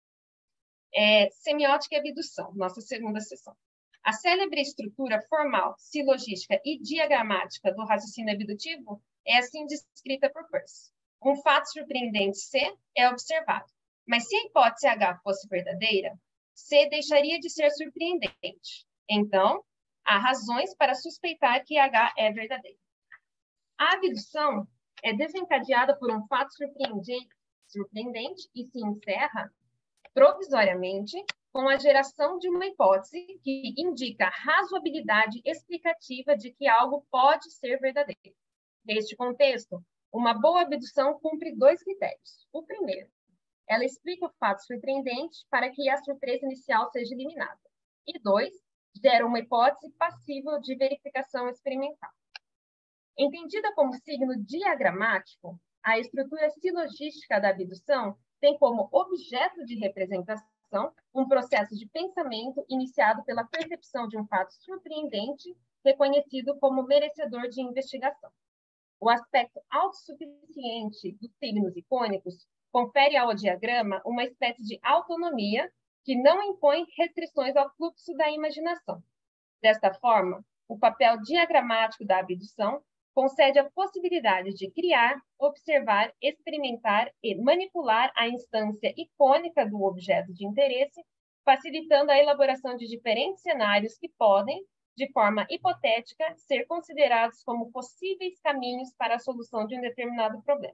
Semiótica e abdução, nossa segunda sessão. A célebre estrutura formal, silogística e diagramática do raciocínio abdutivo é assim descrita por Peirce. Um fato surpreendente C é observado, mas se a hipótese H fosse verdadeira, C deixaria de ser surpreendente. Então, há razões para suspeitar que H é verdadeiro. A abdução é desencadeada por um fato surpreendente e se encerra provisoriamente com a geração de uma hipótese que indica a razoabilidade explicativa de que algo pode ser verdadeiro. Neste contexto, uma boa abdução cumpre dois critérios. O primeiro, ela explica o fato surpreendente para que a surpresa inicial seja eliminada. E dois, gera uma hipótese passível de verificação experimental. Entendida como signo diagramático, a estrutura silogística da abdução tem como objeto de representação um processo de pensamento iniciado pela percepção de um fato surpreendente, reconhecido como merecedor de investigação. O aspecto autossuficiente dos signos icônicos confere ao diagrama uma espécie de autonomia que não impõe restrições ao fluxo da imaginação. Desta forma, o papel diagramático da abdução concede a possibilidade de criar, observar, experimentar e manipular a instância icônica do objeto de interesse, facilitando a elaboração de diferentes cenários que podem, de forma hipotética, ser considerados como possíveis caminhos para a solução de um determinado problema.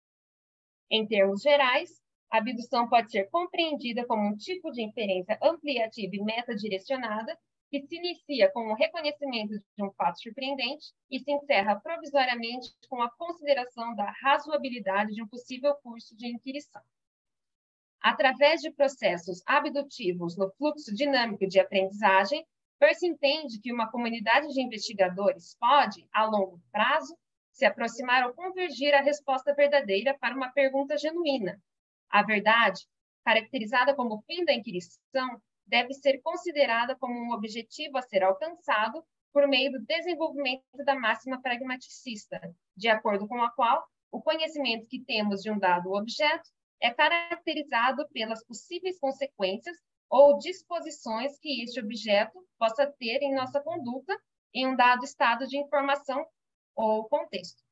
Em termos gerais, a abdução pode ser compreendida como um tipo de inferência ampliativa e metadirecionada que se inicia com o reconhecimento de um fato surpreendente e se encerra provisoriamente com a consideração da razoabilidade de um possível curso de inquirição. Através de processos abdutivos no fluxo dinâmico de aprendizagem, Peirce entende que uma comunidade de investigadores pode, a longo prazo, se aproximar ou convergir à resposta verdadeira para uma pergunta genuína. A verdade, caracterizada como fim da inquirição, deve ser considerada como um objetivo a ser alcançado por meio do desenvolvimento da máxima pragmaticista, de acordo com a qual o conhecimento que temos de um dado objeto é caracterizado pelas possíveis consequências ou disposições que este objeto possa ter em nossa conduta em um dado estado de informação ou contexto.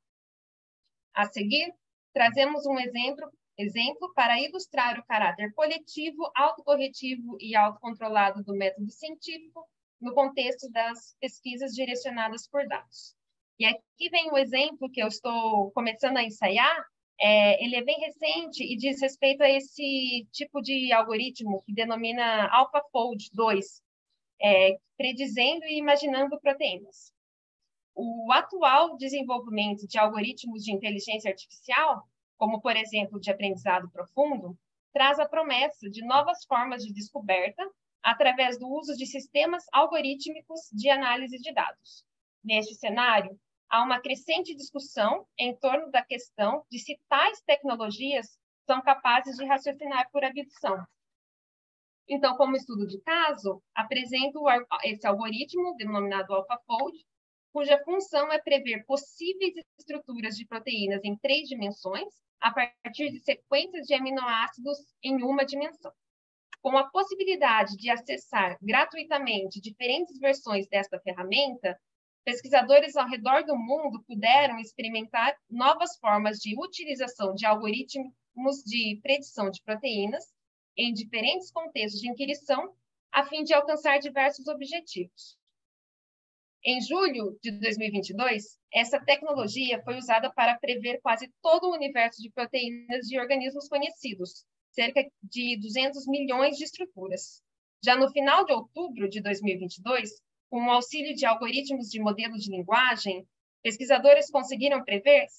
A seguir, trazemos um exemplo para ilustrar o caráter coletivo, autocorretivo e autocontrolado do método científico no contexto das pesquisas direcionadas por dados. E aqui vem o exemplo que eu estou começando a ensaiar. Ele é bem recente e diz respeito a esse tipo de algoritmo que denomina AlphaFold 2, predizendo e imaginando proteínas. O atual desenvolvimento de algoritmos de inteligência artificial, como, por exemplo, de aprendizado profundo, traz a promessa de novas formas de descoberta através do uso de sistemas algorítmicos de análise de dados. Neste cenário, há uma crescente discussão em torno da questão de se tais tecnologias são capazes de raciocinar por abdução. Então, como estudo de caso, apresento esse algoritmo, denominado AlphaFold, cuja função é prever possíveis estruturas de proteínas em 3 dimensões a partir de sequências de aminoácidos em uma dimensão. Com a possibilidade de acessar gratuitamente diferentes versões desta ferramenta, pesquisadores ao redor do mundo puderam experimentar novas formas de utilização de algoritmos de predição de proteínas em diferentes contextos de inquirição, a fim de alcançar diversos objetivos. Em julho de 2022, essa tecnologia foi usada para prever quase todo o universo de proteínas de organismos conhecidos, cerca de 200 milhões de estruturas. Já no final de outubro de 2022, com o auxílio de algoritmos de modelo de linguagem, pesquisadores conseguiram prever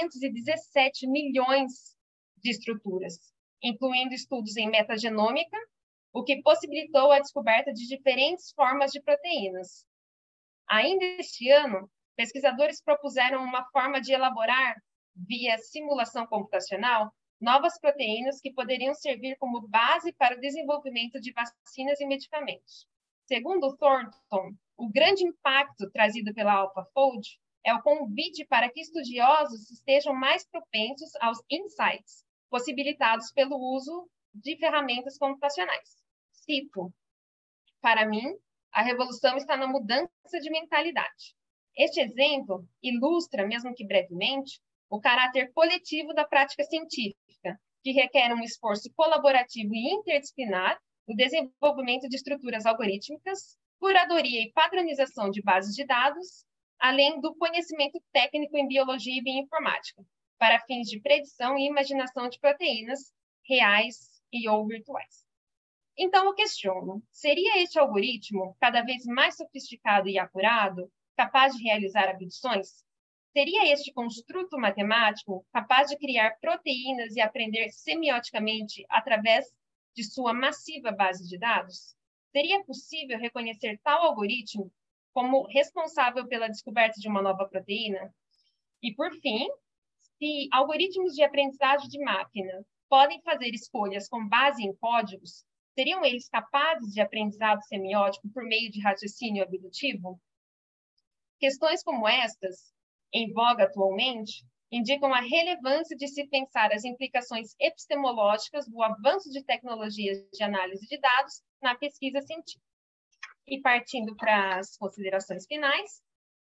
617 milhões de estruturas, incluindo estudos em metagenômica, o que possibilitou a descoberta de diferentes formas de proteínas. Ainda este ano, pesquisadores propuseram uma forma de elaborar, via simulação computacional, novas proteínas que poderiam servir como base para o desenvolvimento de vacinas e medicamentos. Segundo Thornton, o grande impacto trazido pela AlphaFold é o convite para que estudiosos estejam mais propensos aos insights possibilitados pelo uso de ferramentas computacionais. Cito: "Para mim, a revolução está na mudança de mentalidade. Este exemplo ilustra, mesmo que brevemente, o caráter coletivo da prática científica, que requer um esforço colaborativo e interdisciplinar no desenvolvimento de estruturas algorítmicas, curadoria e padronização de bases de dados, além do conhecimento técnico em biologia e bioinformática, para fins de predição e imaginação de proteínas reais e ou virtuais." Então, eu questiono, seria este algoritmo, cada vez mais sofisticado e apurado, capaz de realizar abduções? Seria este construto matemático capaz de criar proteínas e aprender semioticamente através de sua massiva base de dados? Seria possível reconhecer tal algoritmo como responsável pela descoberta de uma nova proteína? E, por fim, se algoritmos de aprendizagem de máquina podem fazer escolhas com base em códigos, seriam eles capazes de aprendizado semiótico por meio de raciocínio abdutivo? Questões como estas, em voga atualmente, indicam a relevância de se pensar as implicações epistemológicas do avanço de tecnologias de análise de dados na pesquisa científica. E partindo para as considerações finais,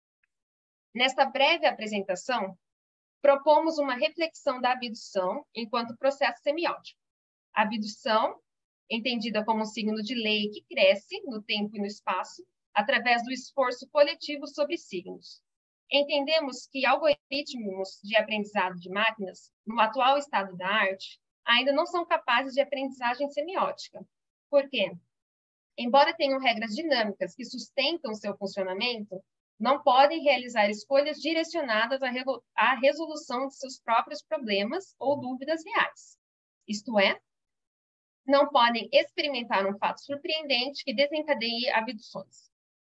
nesta breve apresentação, propomos uma reflexão da abdução enquanto processo semiótico. A abdução, entendida como um signo de lei que cresce no tempo e no espaço, através do esforço coletivo sobre signos. Entendemos que algoritmos de aprendizado de máquinas, no atual estado da arte, ainda não são capazes de aprendizagem semiótica. Por quê? Embora tenham regras dinâmicas que sustentam seu funcionamento, não podem realizar escolhas direcionadas à resolução de seus próprios problemas ou dúvidas reais. Isto é, não podem experimentar um fato surpreendente que desencadeie abduções.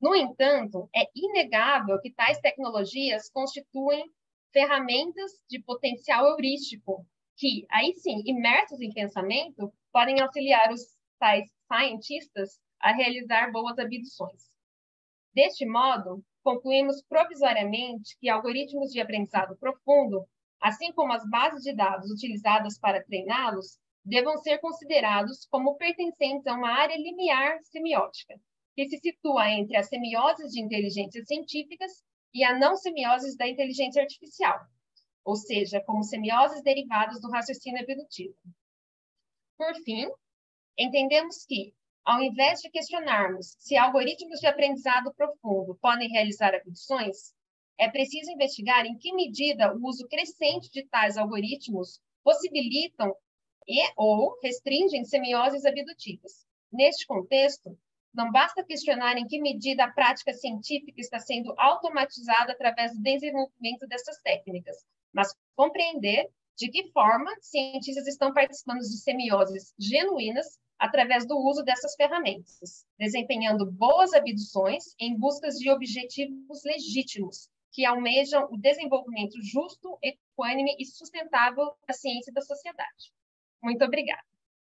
No entanto, é inegável que tais tecnologias constituem ferramentas de potencial heurístico, que, aí sim, imersos em pensamento, podem auxiliar os tais cientistas a realizar boas abduções. Deste modo, concluímos provisoriamente que algoritmos de aprendizado profundo, assim como as bases de dados utilizadas para treiná-los, devam ser considerados como pertencentes a uma área limiar semiótica, que se situa entre as semioses de inteligências científicas e a não semioses da inteligência artificial, ou seja, como semioses derivadas do raciocínio evolutivo. Por fim, entendemos que, ao invés de questionarmos se algoritmos de aprendizado profundo podem realizar abduções, é preciso investigar em que medida o uso crescente de tais algoritmos possibilitam ou restringem semioses abdutivas. Neste contexto, não basta questionar em que medida a prática científica está sendo automatizada através do desenvolvimento dessas técnicas, mas compreender de que forma cientistas estão participando de semioses genuínas através do uso dessas ferramentas, desempenhando boas abduções em busca de objetivos legítimos, que almejam o desenvolvimento justo, equânime e sustentável da ciência e da sociedade. Muito obrigada.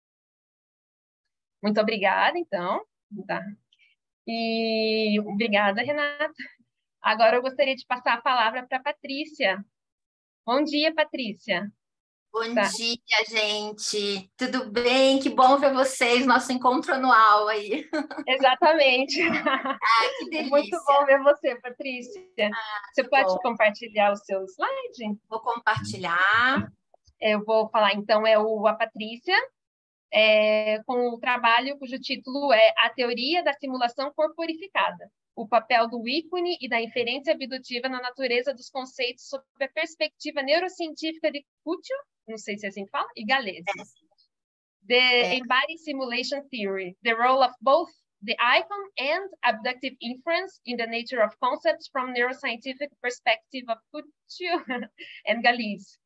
Muito obrigada, então. Tá. E obrigada, Renata. Agora eu gostaria de passar a palavra para a Patrícia. Bom dia, Patrícia. Bom dia, gente. Tudo bem? Que bom ver vocês, nosso encontro anual aí. Exatamente. Que delícia. Muito bom ver você, Patrícia. Você pode bom. Compartilhar o seu slide? Vou compartilhar. Eu vou falar, então, a Patrícia, com o trabalho cujo título é A Teoria da Simulação Corporificada, o papel do ícone e da inferência abdutiva na natureza dos conceitos sob a perspectiva neurocientífica de Couture, não sei se é assim que fala, e Galesi. The Embodied Simulation Theory, the role of both the icon and abductive inference in the nature of concepts from neuroscientific perspective of Couture and Galesi.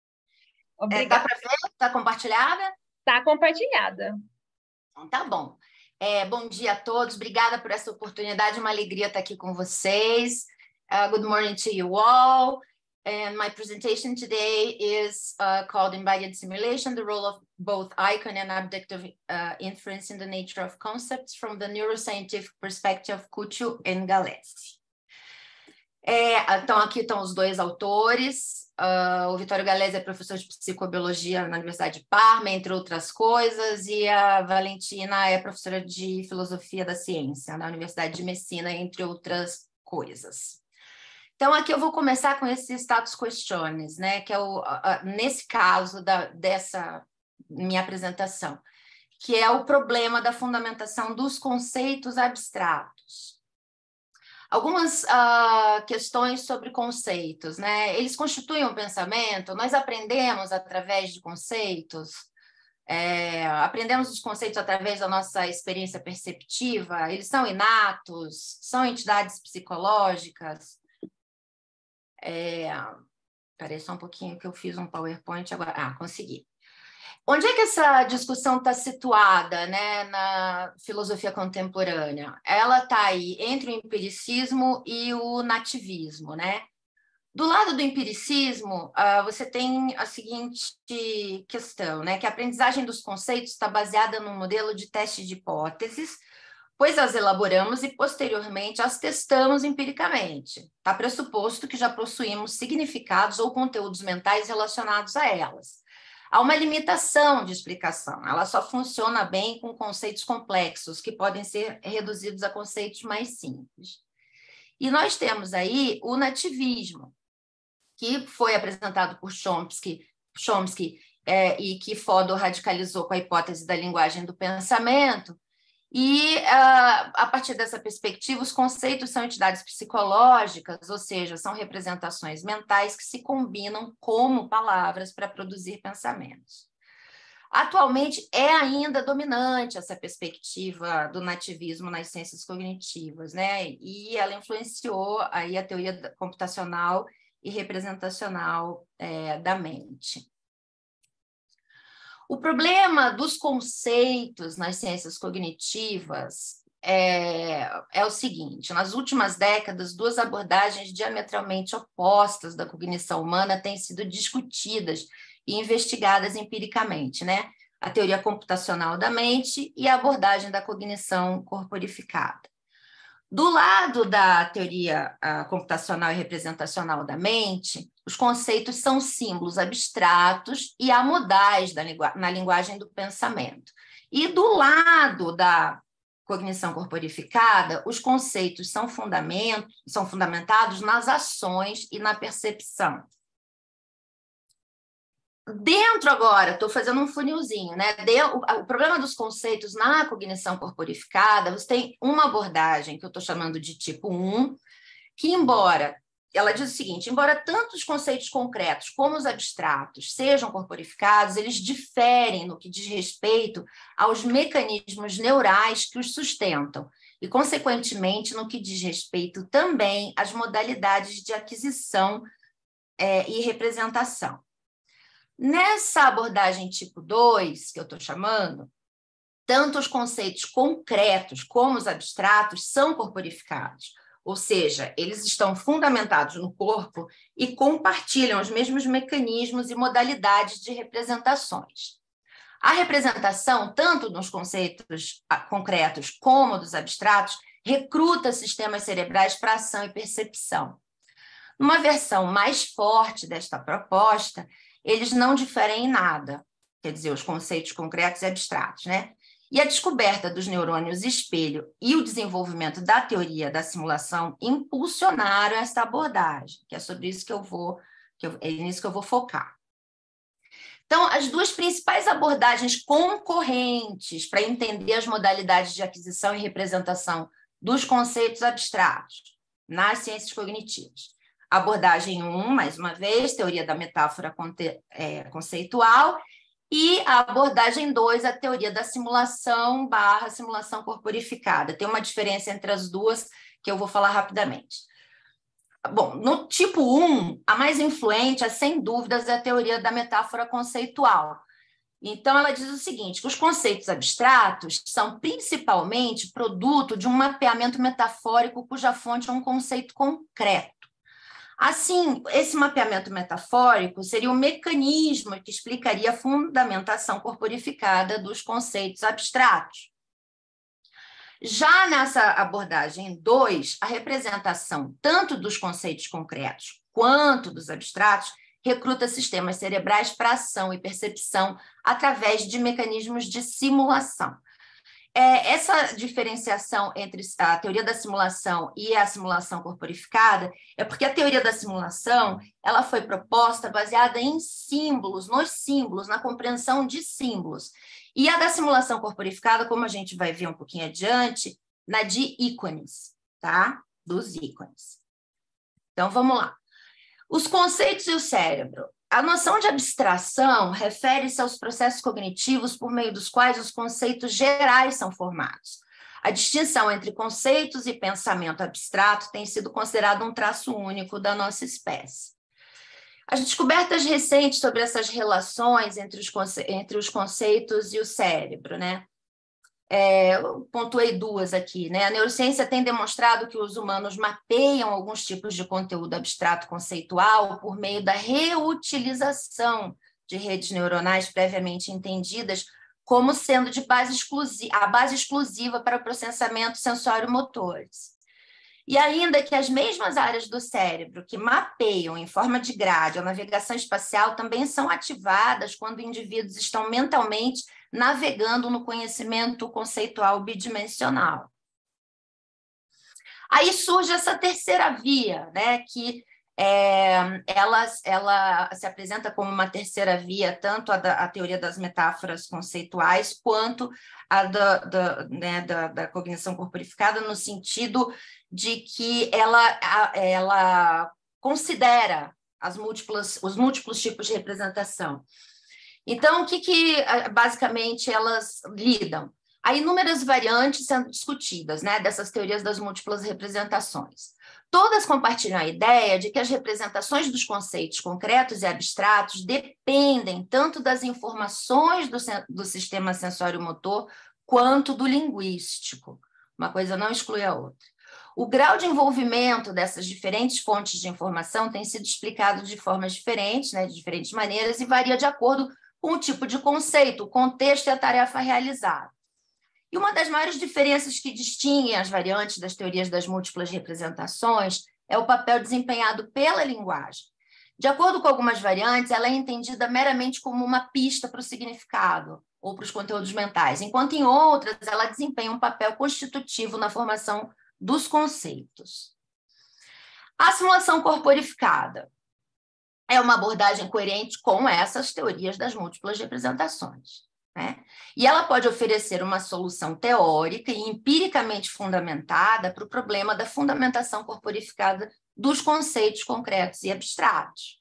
Dá para ver? Está compartilhada? Está compartilhada. Então, tá bom. Bom dia a todos. Obrigada por essa oportunidade. Uma alegria estar aqui com vocês. Good morning to you all. And my presentation today is called Embodied Simulation, the role of both icon and abductive inference in the nature of concepts from the neuroscientific perspective of Couture and Galesi. Então, aqui estão os dois autores. O Vittorio Galesi é professor de psicobiologia na Universidade de Parma, entre outras coisas, e a Valentina é professora de filosofia da ciência na Universidade de Messina, entre outras coisas. Então, aqui eu vou começar com esse status questiones, né, que é nesse caso dessa minha apresentação, que é o problema da fundamentação dos conceitos abstratos. Algumas questões sobre conceitos, né? Eles constituem um pensamento, nós aprendemos através de conceitos, aprendemos os conceitos através da nossa experiência perceptiva, eles são inatos, são entidades psicológicas. Peraí só um pouquinho que eu fiz um PowerPoint agora. Consegui. Onde é que essa discussão está situada, né, na filosofia contemporânea? Ela está aí entre o empiricismo e o nativismo, né? Do lado do empiricismo, você tem a seguinte questão, né, que a aprendizagem dos conceitos está baseada num modelo de teste de hipóteses, pois as elaboramos e posteriormente as testamos empiricamente. Está pressuposto que já possuímos significados ou conteúdos mentais relacionados a elas. Há uma limitação de explicação, ela só funciona bem com conceitos complexos, que podem ser reduzidos a conceitos mais simples. E nós temos aí o nativismo, que foi apresentado por Chomsky e que Fodor radicalizou com a hipótese da linguagem do pensamento. E, a partir dessa perspectiva, os conceitos são entidades psicológicas, ou seja, são representações mentais que se combinam como palavras para produzir pensamentos. Atualmente, é ainda dominante essa perspectiva do nativismo nas ciências cognitivas, né? E ela influenciou aí a teoria computacional e representacional da mente. O problema dos conceitos nas ciências cognitivas é o seguinte: nas últimas décadas, duas abordagens diametralmente opostas da cognição humana têm sido discutidas e investigadas empiricamente, né? A teoria computacional da mente e a abordagem da cognição corporificada. Do lado da teoria computacional e representacional da mente, os conceitos são símbolos abstratos e amodais na linguagem do pensamento. E do lado da cognição corporificada, os conceitos são fundamentados nas ações e na percepção. Dentro agora, estou fazendo um funilzinho, né? O problema dos conceitos na cognição corporificada, você tem uma abordagem que eu estou chamando de tipo 1, que ela diz o seguinte: embora tanto os conceitos concretos como os abstratos sejam corporificados, eles diferem no que diz respeito aos mecanismos neurais que os sustentam e, consequentemente, no que diz respeito também às modalidades de aquisição e representação. Nessa abordagem tipo 2, que eu estou chamando, tanto os conceitos concretos como os abstratos são corporificados, ou seja, eles estão fundamentados no corpo e compartilham os mesmos mecanismos e modalidades de representações. A representação, tanto nos conceitos concretos como dos abstratos, recruta sistemas cerebrais para ação e percepção. Numa versão mais forte desta proposta, eles não diferem em nada, quer dizer, os conceitos concretos e abstratos, né? E a descoberta dos neurônios espelho e o desenvolvimento da teoria da simulação impulsionaram esta abordagem, que é sobre isso é nisso que eu vou focar. Então, as duas principais abordagens concorrentes para entender as modalidades de aquisição e representação dos conceitos abstratos nas ciências cognitivas. Abordagem 1, mais uma vez, teoria da metáfora conceitual, e a abordagem 2, a teoria da simulação / simulação corporificada. Tem uma diferença entre as duas que eu vou falar rapidamente. Bom, no tipo 1, a mais influente, sem dúvidas, é a teoria da metáfora conceitual. Então, ela diz o seguinte, que os conceitos abstratos são principalmente produto de um mapeamento metafórico cuja fonte é um conceito concreto. Assim, esse mapeamento metafórico seria o mecanismo que explicaria a fundamentação corporificada dos conceitos abstratos. Já nessa abordagem 2, a representação tanto dos conceitos concretos quanto dos abstratos recruta sistemas cerebrais para ação e percepção através de mecanismos de simulação. Essa diferenciação entre a teoria da simulação e a simulação corporificada é porque a teoria da simulação ela foi proposta baseada em símbolos, nos símbolos, na compreensão de símbolos. E a da simulação corporificada, como a gente vai ver um pouquinho adiante, na de ícones, tá? Dos ícones. Então, vamos lá. Os conceitos e o cérebro. A noção de abstração refere-se aos processos cognitivos por meio dos quais os conceitos gerais são formados. A distinção entre conceitos e pensamento abstrato tem sido considerada um traço único da nossa espécie. As descobertas recentes sobre essas relações entre os conceitos e o cérebro, né? Eu pontuei duas aqui, né? A neurociência tem demonstrado que os humanos mapeiam alguns tipos de conteúdo abstrato conceitual por meio da reutilização de redes neuronais previamente entendidas como sendo a base exclusiva para o processamento sensório-motores. E ainda que as mesmas áreas do cérebro que mapeiam em forma de grade a navegação espacial também são ativadas quando indivíduos estão mentalmente navegando no conhecimento conceitual bidimensional. Aí surge essa terceira via, né, que ela se apresenta como uma terceira via, tanto a teoria das metáforas conceituais, quanto a da cognição corporificada, no sentido de que ela considera os múltiplos tipos de representação. Então, o que basicamente elas lidam? Há inúmeras variantes sendo discutidas, né, dessas teorias das múltiplas representações. Todas compartilham a ideia de que as representações dos conceitos concretos e abstratos dependem tanto das informações do sistema sensório-motor quanto do linguístico. Uma coisa não exclui a outra. O grau de envolvimento dessas diferentes fontes de informação tem sido explicado de formas diferentes, né, de diferentes maneiras, e varia de acordo com o tipo de conceito, o contexto e a tarefa realizada. E uma das maiores diferenças que distinguem as variantes das teorias das múltiplas representações é o papel desempenhado pela linguagem. De acordo com algumas variantes, ela é entendida meramente como uma pista para o significado ou para os conteúdos mentais, enquanto em outras ela desempenha um papel constitutivo na formação dos conceitos. A simulação corporificada é uma abordagem coerente com essas teorias das múltiplas representações, né? E ela pode oferecer uma solução teórica e empiricamente fundamentada para o problema da fundamentação corporificada dos conceitos concretos e abstratos.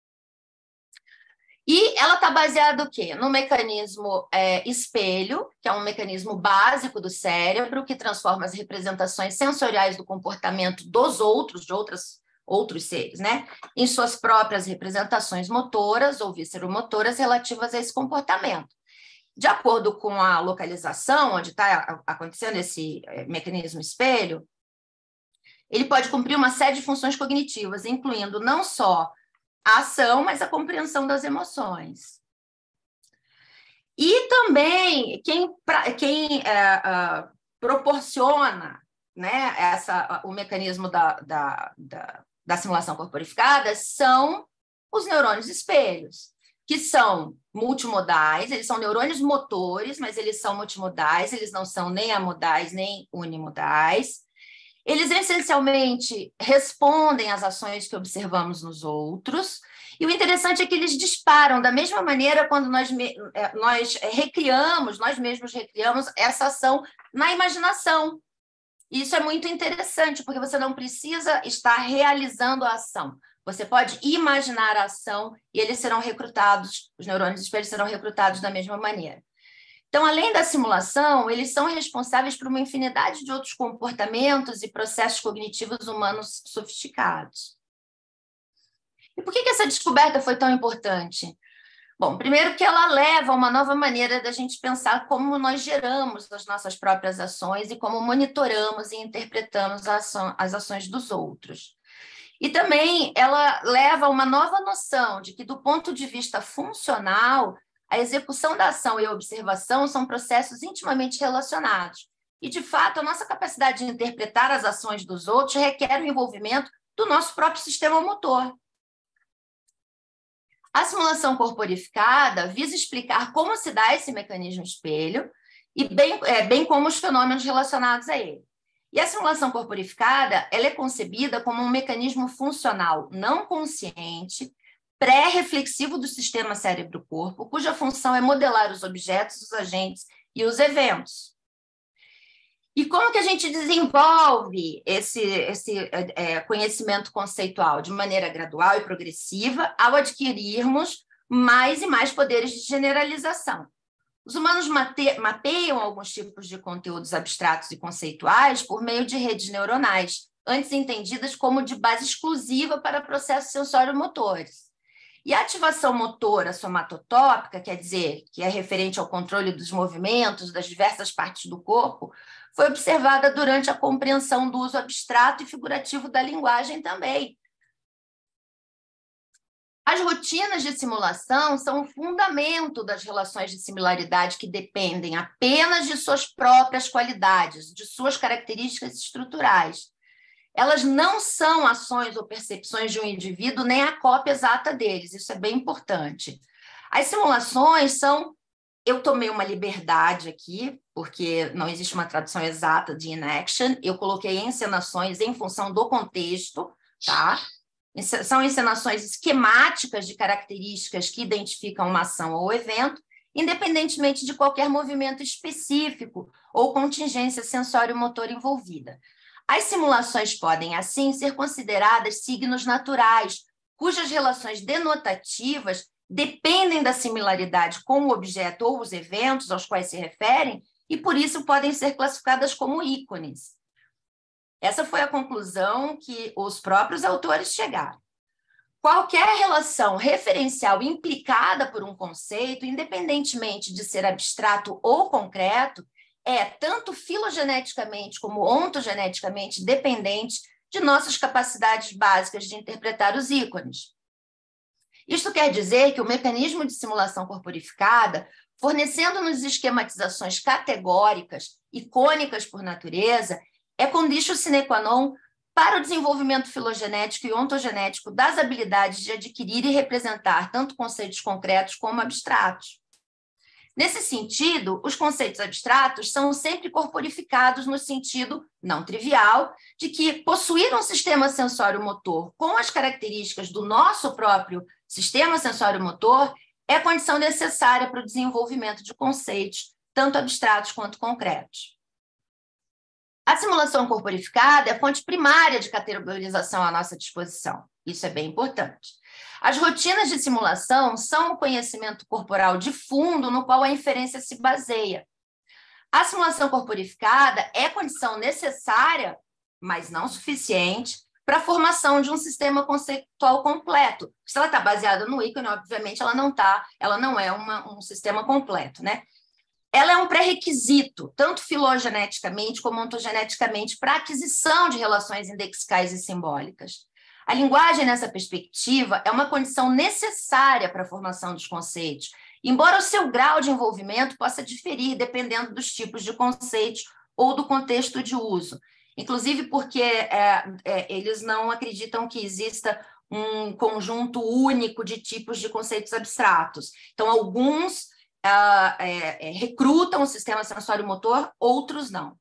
E ela está baseada no quê? No mecanismo espelho, que é um mecanismo básico do cérebro, que transforma as representações sensoriais do comportamento dos outros, de outros seres, né, em suas próprias representações motoras ou visceromotoras relativas a esse comportamento. De acordo com a localização onde está acontecendo esse mecanismo espelho, ele pode cumprir uma série de funções cognitivas, incluindo não só a ação, mas a compreensão das emoções. E também quem proporciona, né, o mecanismo da simulação corporificada são os neurônios espelhos, que são multimodais, eles são neurônios motores, mas eles são multimodais, eles não são nem amodais nem unimodais. Eles essencialmente respondem às ações que observamos nos outros, e o interessante é que eles disparam da mesma maneira quando nós mesmos recriamos essa ação na imaginação. E isso é muito interessante, porque você não precisa estar realizando a ação. Você pode imaginar a ação e eles serão recrutados, os neurônios espelhos serão recrutados da mesma maneira. Então, além da simulação, eles são responsáveis por uma infinidade de outros comportamentos e processos cognitivos humanos sofisticados. E por que essa descoberta foi tão importante? Bom, primeiro que ela leva a uma nova maneira da gente pensar como nós geramos as nossas próprias ações e como monitoramos e interpretamos as ações dos outros. E também ela leva a uma nova noção de que, do ponto de vista funcional, a execução da ação e a observação são processos intimamente relacionados. E, de fato, a nossa capacidade de interpretar as ações dos outros requer o envolvimento do nosso próprio sistema motor. A simulação corporificada visa explicar como se dá esse mecanismo espelho e bem como os fenômenos relacionados a ele. E a simulação corporificada ela é concebida como um mecanismo funcional não consciente, pré-reflexivo do sistema cérebro-corpo, cuja função é modelar os objetos, os agentes e os eventos. E como que a gente desenvolve esse conhecimento conceitual? De maneira gradual e progressiva, ao adquirirmos mais e mais poderes de generalização. Os humanos mapeiam alguns tipos de conteúdos abstratos e conceituais por meio de redes neuronais, antes entendidas como de base exclusiva para processos sensório-motores. E a ativação motora somatotópica, quer dizer, que é referente ao controle dos movimentos das diversas partes do corpo, foi observada durante a compreensão do uso abstrato e figurativo da linguagem também. As rotinas de simulação são o fundamento das relações de similaridade que dependem apenas de suas próprias qualidades, de suas características estruturais. Elas não são ações ou percepções de um indivíduo, nem a cópia exata deles, isso é bem importante. As simulações são... Eu tomei uma liberdade aqui, porque não existe uma tradução exata de inaction, eu coloquei encenações em função do contexto, tá? São encenações esquemáticas de características que identificam uma ação ou evento, independentemente de qualquer movimento específico ou contingência sensório-motor envolvida. As simulações podem, assim, ser consideradas signos naturais, cujas relações denotativas dependem da similaridade com o objeto ou os eventos aos quais se referem e, por isso, podem ser classificadas como ícones. Essa foi a conclusão que os próprios autores chegaram. Qualquer relação referencial implicada por um conceito, independentemente de ser abstrato ou concreto, é tanto filogeneticamente como ontogeneticamente dependente de nossas capacidades básicas de interpretar os ícones. Isto quer dizer que o mecanismo de simulação corporificada, fornecendo-nos esquematizações categóricas, icônicas por natureza, é conditio sine qua non para o desenvolvimento filogenético e ontogenético das habilidades de adquirir e representar tanto conceitos concretos como abstratos. Nesse sentido, os conceitos abstratos são sempre corporificados no sentido não trivial de que possuir um sistema sensório-motor com as características do nosso próprio sistema sensório-motor é a condição necessária para o desenvolvimento de conceitos, tanto abstratos quanto concretos. A simulação corporificada é a fonte primária de categorização à nossa disposição. Isso é bem importante. As rotinas de simulação são o conhecimento corporal de fundo no qual a inferência se baseia. A simulação corporificada é condição necessária, mas não suficiente, para a formação de um sistema conceitual completo. Se ela está baseada no ícone, obviamente ela não é um sistema completo, né? Ela é um pré-requisito, tanto filogeneticamente como ontogeneticamente, para a aquisição de relações indexicais e simbólicas. A linguagem, nessa perspectiva, é uma condição necessária para a formação dos conceitos, embora o seu grau de envolvimento possa diferir dependendo dos tipos de conceitos ou do contexto de uso. Inclusive porque eles não acreditam que exista um conjunto único de tipos de conceitos abstratos. Então, alguns recrutam o sistema sensório-motor, outros não.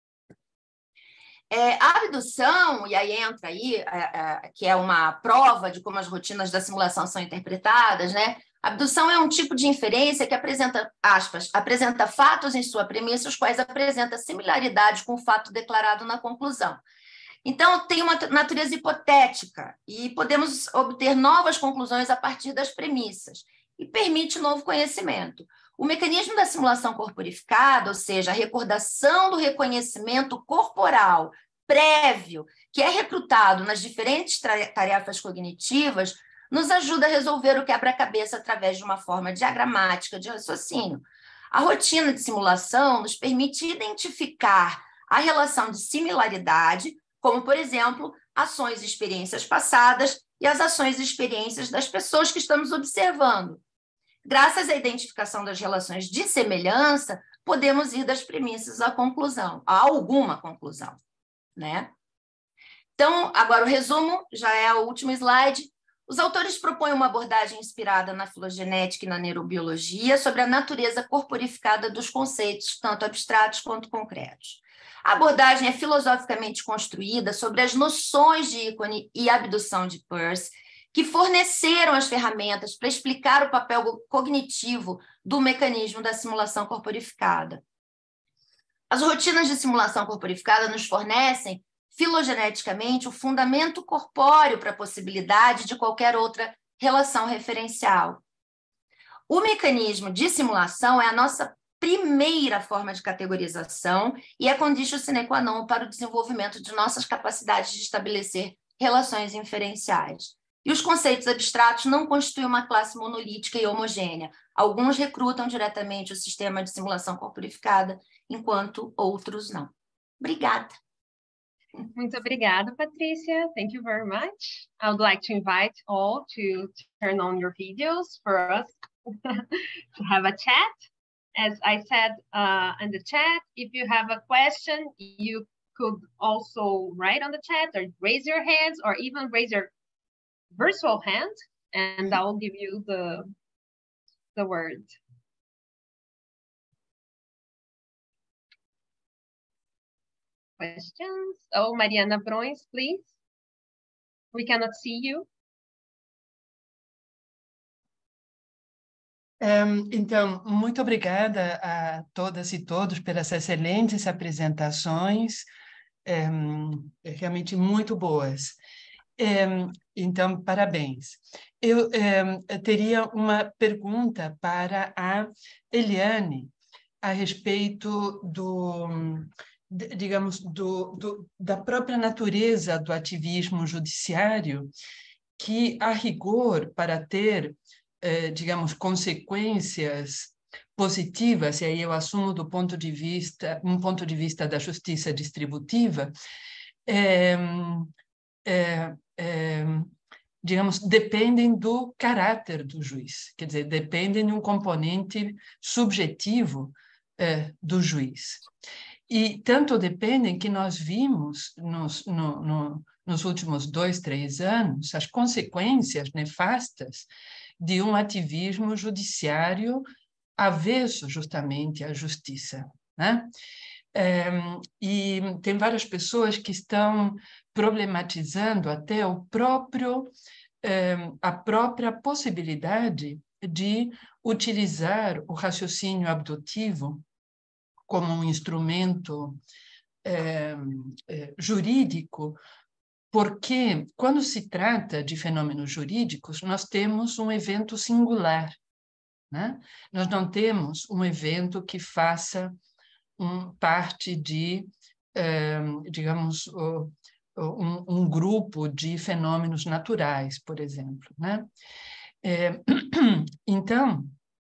A abdução, e aí entra aí, que é uma prova de como as rotinas da simulação são interpretadas, né? A abdução é um tipo de inferência que apresenta, aspas, apresenta fatos em sua premissa, os quais apresenta similaridade com o fato declarado na conclusão. Então, tem uma natureza hipotética e podemos obter novas conclusões a partir das premissas e permite novo conhecimento. O mecanismo da simulação corporificada, ou seja, a recordação do reconhecimento corporal prévio, que é recrutado nas diferentes tarefas cognitivas, nos ajuda a resolver o quebra-cabeça através de uma forma diagramática de raciocínio. A rotina de simulação nos permite identificar a relação de similaridade, como, por exemplo, ações e experiências passadas e as ações e experiências das pessoas que estamos observando. Graças à identificação das relações de semelhança, podemos ir das premissas à conclusão, a alguma conclusão, né? Então, agora o resumo, já é o último slide. Os autores propõem uma abordagem inspirada na filogenética e na neurobiologia sobre a natureza corporificada dos conceitos, tanto abstratos quanto concretos. A abordagem é filosoficamente construída sobre as noções de ícone e abdução de Peirce, que forneceram as ferramentas para explicar o papel cognitivo do mecanismo da simulação corporificada. As rotinas de simulação corporificada nos fornecem, filogeneticamente, o fundamento corpóreo para a possibilidade de qualquer outra relação referencial. O mecanismo de simulação é a nossa primeira forma de categorização e é conditio sine qua non para o desenvolvimento de nossas capacidades de estabelecer relações inferenciais. E os conceitos abstratos não constituem uma classe monolítica e homogênea. Alguns recrutam diretamente o sistema de simulação corporificada, enquanto outros não. Obrigada. Muito obrigada, Patrícia. Thank you very much. I would like to invite all to turn on your videos for us to have a chat. As I said in the chat, if you have a question, you could also write on the chat or raise your hands or even raise your virtual hand, and I will give you the word. Questions? Oh, Mariana Broins, please. We cannot see you. Então, muito obrigada a todas e todos pelas excelentes apresentações, realmente muito boas. Então, parabéns. Eu teria uma pergunta para a Eliane a respeito da própria natureza do ativismo judiciário, que, a rigor, para ter, digamos, consequências positivas, e aí eu assumo um ponto de vista da justiça distributiva, digamos, dependem do caráter do juiz, quer dizer, dependem de um componente subjetivo do juiz. E tanto dependem que nós vimos nos últimos 2, 3 anos as consequências nefastas de um ativismo judiciário avesso justamente à justiça, né? E tem várias pessoas que estão problematizando até a própria possibilidade de utilizar o raciocínio abdutivo como um instrumento jurídico, porque quando se trata de fenômenos jurídicos, nós temos um evento singular, né? Nós não temos um evento que faça parte de, digamos, um grupo de fenômenos naturais, por exemplo, né? Então,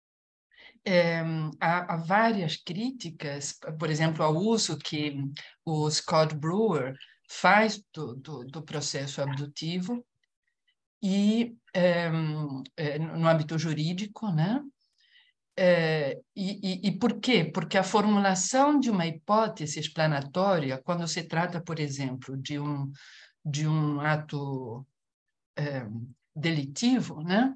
há várias críticas, por exemplo, ao uso que o Scott Brewer faz do processo abdutivo e no âmbito jurídico, né? E por quê? Porque a formulação de uma hipótese explanatória, quando se trata, por exemplo, de um ato delitivo, né?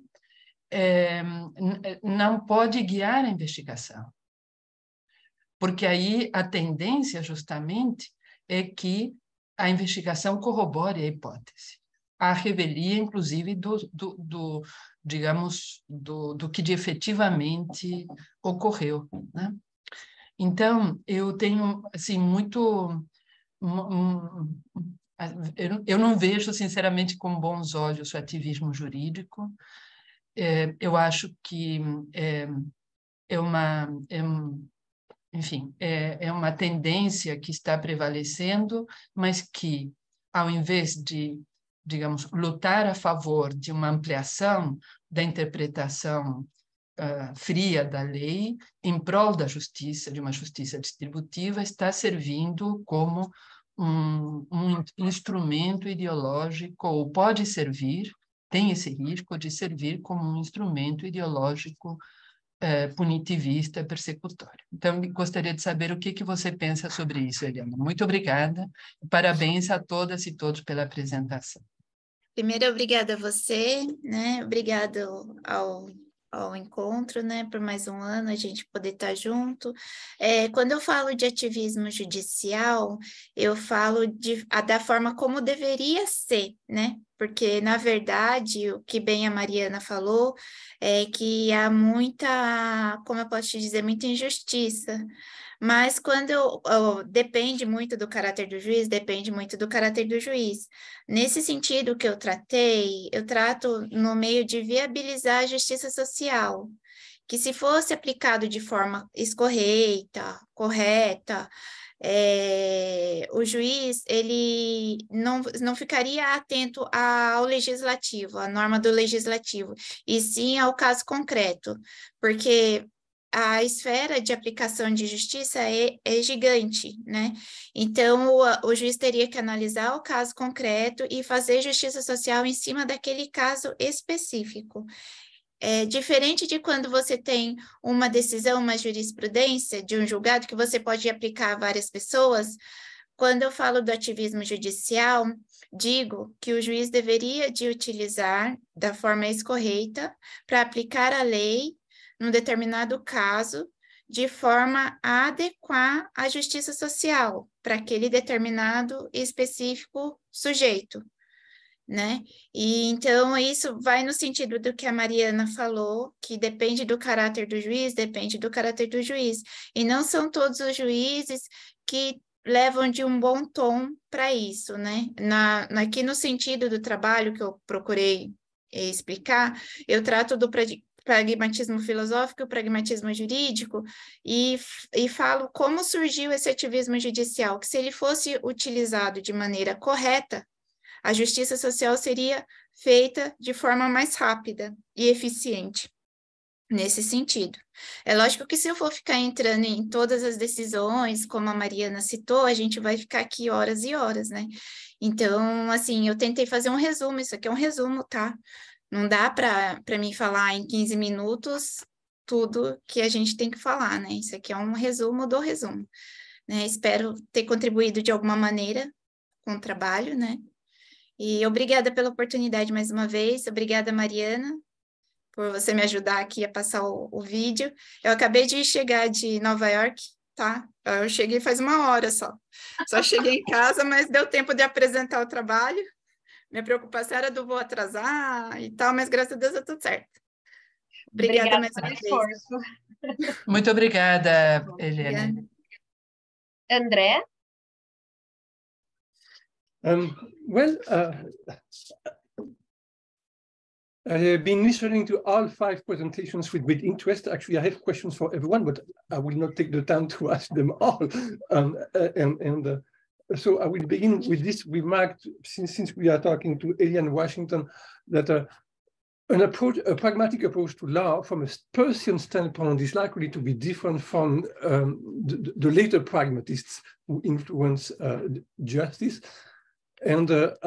Não pode guiar a investigação, porque aí a tendência justamente é que a investigação corrobore a hipótese, a revelia, inclusive, digamos, do que efetivamente ocorreu, né? Então, eu tenho, assim, eu não vejo, sinceramente, com bons olhos o ativismo jurídico. Eu acho que enfim, é uma tendência que está prevalecendo, mas que, ao invés de, digamos, lutar a favor de uma ampliação da interpretação fria da lei, em prol da justiça, de uma justiça distributiva, está servindo como um instrumento ideológico, ou pode servir, tem esse risco de servir como um instrumento ideológico punitivista, persecutório. Então, gostaria de saber o que você pensa sobre isso, Eliana. Muito obrigada. Parabéns a todas e todos pela apresentação. Primeiro, obrigada a você, né? Obrigado ao encontro, né? Por mais um ano a gente poder estar junto. Quando eu falo de ativismo judicial, eu falo da forma como deveria ser, né? Porque, na verdade, o que bem a Mariana falou é que há muita, como eu posso te dizer, muita injustiça. Mas quando depende muito do caráter do juiz, depende muito do caráter do juiz. Nesse sentido que eu trato no meio de viabilizar a justiça social, que se fosse aplicado de forma escorreita, correta, o juiz ele não ficaria atento ao legislativo, à norma do legislativo, e sim ao caso concreto, porque a esfera de aplicação de justiça é gigante, né? Então, o juiz teria que analisar o caso concreto e fazer justiça social em cima daquele caso específico. Diferente de quando você tem uma decisão, uma jurisprudência de um julgado que você pode aplicar a várias pessoas, quando eu falo do ativismo judicial, digo que o juiz deveria de utilizar da forma escorreita para aplicar a lei num determinado caso, de forma a adequar a justiça social para aquele determinado e específico sujeito, né? E então isso vai no sentido do que a Mariana falou, que depende do caráter do juiz, depende do caráter do juiz. E não são todos os juízes que levam de um bom tom para isso, né? Aqui no sentido do trabalho que eu procurei explicar, eu trato do pragmatismo filosófico, o pragmatismo jurídico, e falo como surgiu esse ativismo judicial, que se ele fosse utilizado de maneira correta, a justiça social seria feita de forma mais rápida e eficiente. nesse sentido. É lógico que se eu for ficar entrando em todas as decisões, como a Mariana citou, a gente vai ficar aqui horas e horas, né? Então, assim, eu tentei fazer um resumo, isso aqui é um resumo, tá? Não dá para mim falar em 15 minutos tudo que a gente tem que falar, né? Isso aqui é um resumo do resumo, né? Espero ter contribuído de alguma maneira com o trabalho, né? E obrigada pela oportunidade mais uma vez, obrigada, Mariana, por você me ajudar aqui a passar o vídeo. Eu acabei de chegar de Nova York, tá? Eu cheguei faz uma hora só. Só cheguei em casa, mas deu tempo de apresentar o trabalho. Minha preocupação era do voo atrasar e tal, mas graças a Deus deu tudo certo. Obrigada mais uma vez. Muito obrigada, Eliane. André? Well, I have been listening to all 5 presentations with great interest. Actually, I have questions for everyone, but I will not take the time to ask them all. So I will begin with this remark, since we are talking to Eliane Washington, that a pragmatic approach to law from a Peircean standpoint is likely to be different from the later pragmatists who influence justice. And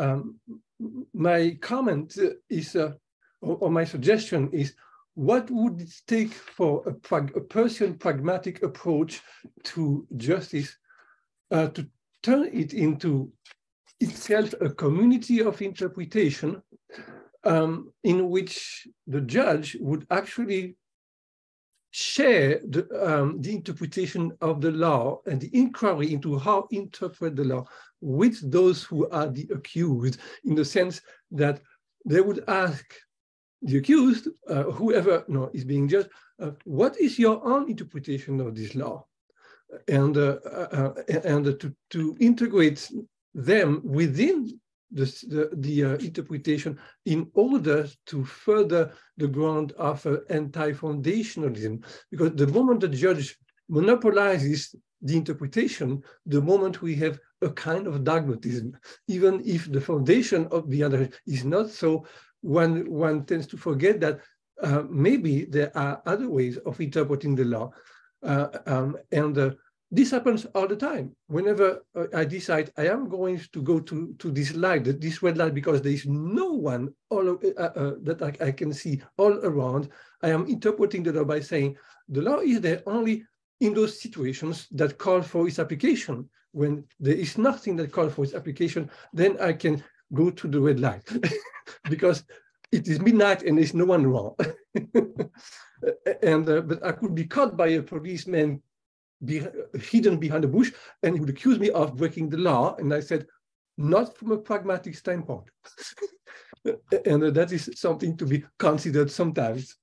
my comment is, or my suggestion is, what would it take for a Peircean pragmatic approach to justice to turn it into itself a community of interpretation in which the judge would actually share the interpretation of the law and the inquiry into how to interpret the law with those who are the accused, in the sense that they would ask the accused, whoever is being judged, what is your own interpretation of this law? And to integrate them within the interpretation in order to further the ground of anti-foundationalism. Because the moment the judge monopolizes the interpretation, the moment we have a kind of dogmatism, even if the foundation of the other is not so, one tends to forget that maybe there are other ways of interpreting the law. This happens all the time. Whenever I decide I am going to go to this light, this red light, because there is no one that I can see all around, I am interpreting the law by saying the law is there only in those situations that call for its application. When there is nothing that calls for its application, then I can go to the red light because it is midnight and there's no one around. But I could be caught by a policeman hidden behind a bush, and he would accuse me of breaking the law. And I said, not from a pragmatic standpoint. And that is something to be considered sometimes.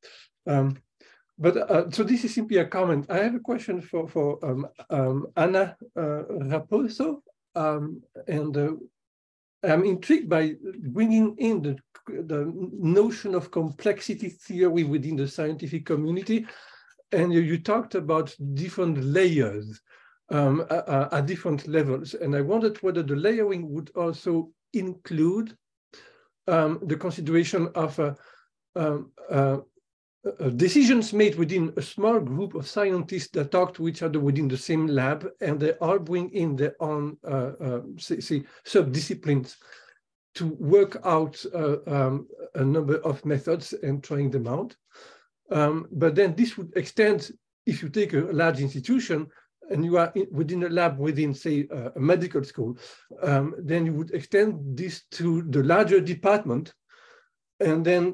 So this is simply a comment. I have a question for Ana Raposo, and I'm intrigued by bringing in the notion of complexity theory within the scientific community. And you talked about different layers at different levels. And I wondered whether the layering would also include the consideration of decisions made within a small group of scientists that talk to each other within the same lab, and they all bring in their own, say sub-disciplines to work out a number of methods and trying them out. But then this would extend, if you take a large institution and you are within a lab within, say, a medical school, then you would extend this to the larger department, and then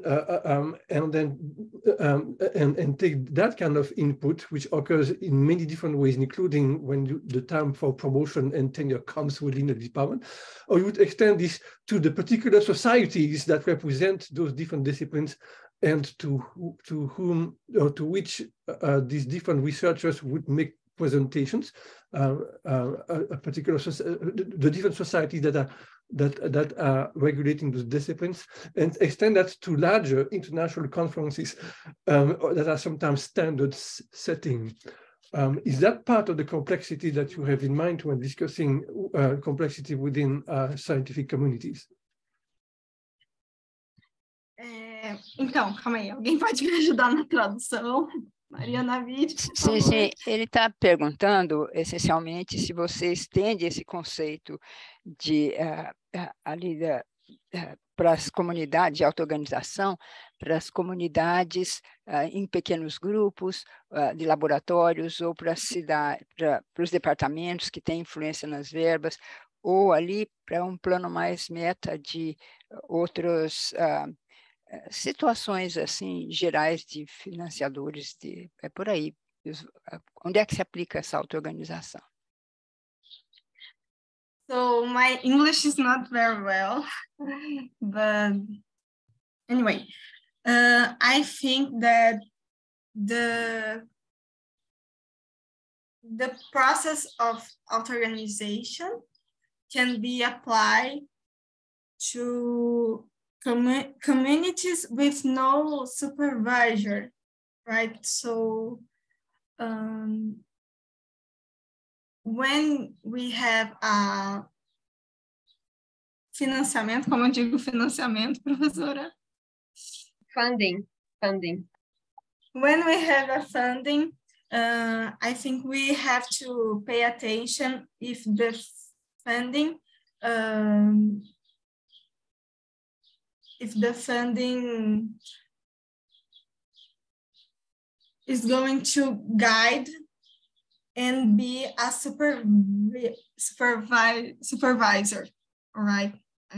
take that kind of input, which occurs in many different ways, including when the time for promotion and tenure comes within the department, or you would extend this to the particular societies that represent those different disciplines, and to whom or to which these different researchers would make presentations, a particular the different societies that are regulating those disciplines, and extend that to larger international conferences that are sometimes standard setting. Is that part of the complexity that you have in mind when discussing complexity within scientific communities? Então, calma aí, alguém pode me ajudar na tradução? Mariana Witt, por Sim, favor. sim. Ele está perguntando, essencialmente, se você estende esse conceito de ali para as comunidades de auto-organização, para as comunidades em pequenos grupos de laboratórios ou para os departamentos que têm influência nas verbas, ou ali para um plano mais meta de outros situações assim gerais de financiadores, é por aí. Onde é que se aplica essa auto-organização? So my English is not very well, but anyway, I think that the process of auto-organization can be applied to communities with no supervisor, right? So when we have a financiamento, como eu digo financiamento, professora? Funding. When we have a funding, I think we have to pay attention if the funding is going to guide and be a supervisor, all right?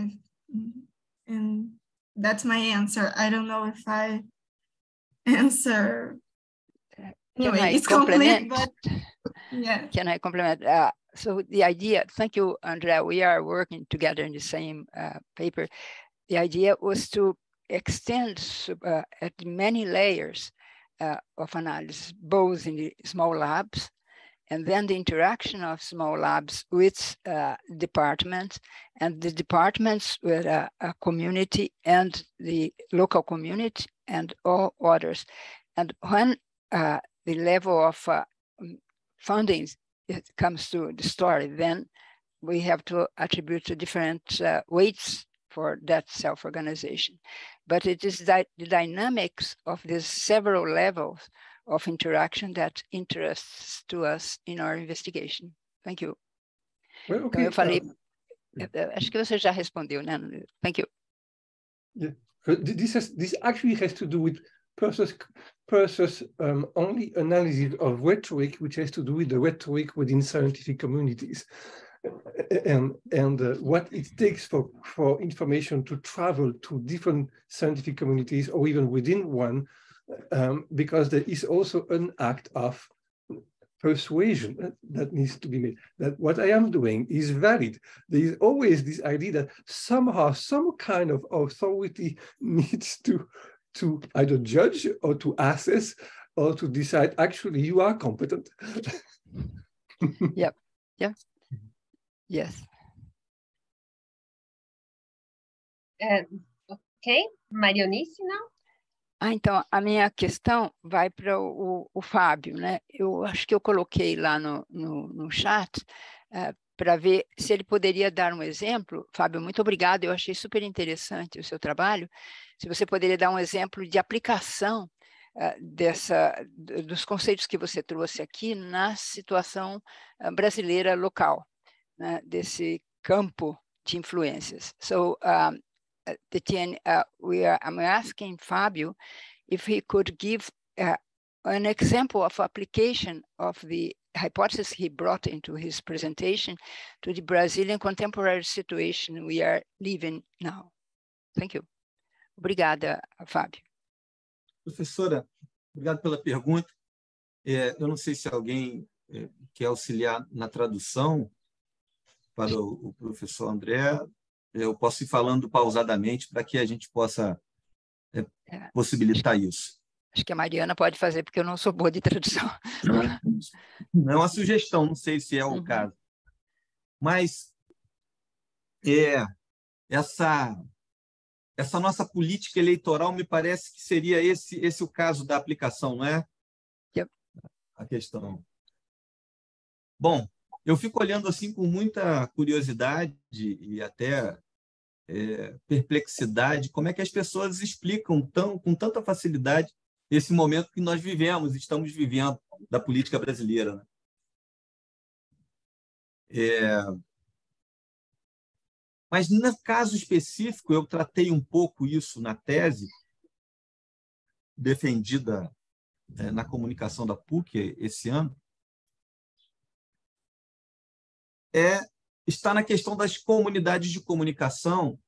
And that's my answer. I don't know if I answer. Anyway, it's complete, but yeah. Can I complement? So the idea, thank you, Andrea, we are working together in the same paper. The idea was to extend at many layers of analysis, both in the small labs, and then the interaction of small labs with departments, and the departments with a community and the local community and all others. And when the level of funding it comes to the story, then we have to attribute to different weights for that self-organization. But it is the dynamics of these several levels of interaction that interests to us in our investigation. Thank you. Well, okay. Eu falei, acho que você já respondeu, né? Thank you. Yeah. This actually has to do with Purser's only analysis of rhetoric, which has to do with the rhetoric within scientific communities. And what it takes for information to travel to different scientific communities or even within one, because there is also an act of persuasion that needs to be made, that what I am doing is valid. There is always this idea that somehow some kind of authority needs to either judge or to assess or to decide, actually, you are competent. Yep. Yeah. Yes. Ok. Marionice, não? Então, a minha questão vai para o Fábio, né? Eu acho que eu coloquei lá no chat para ver se ele poderia dar um exemplo. Fábio, muito obrigado, eu achei super interessante o seu trabalho. Se você poderia dar um exemplo de aplicação dos conceitos que você trouxe aqui na situação brasileira local, né? Desse campo de influências. So, Tetiane, I'm asking Fábio if he could give an example of application of the hypothesis he brought into his presentation to the Brazilian contemporary situation we are living now. Thank you. Obrigada, Fábio. Professora, obrigado pela pergunta. Eu não sei se alguém quer auxiliar na tradução para o professor André. Eu posso ir falando pausadamente para que a gente possa possibilitar isso. Acho que a Mariana pode fazer, porque eu não sou boa de tradução. Não é uma sugestão, não sei se é o caso. Mas essa nossa política eleitoral me parece que seria esse o caso da aplicação, não é? Yep. A questão. Bom, eu fico olhando assim com muita curiosidade e até perplexidade como é que as pessoas explicam com tanta facilidade esse momento que nós estamos vivendo da política brasileira, né? Mas, no caso específico, eu tratei um pouco isso na tese defendida na comunicação da PUC esse ano, está na questão das comunidades de comunicação,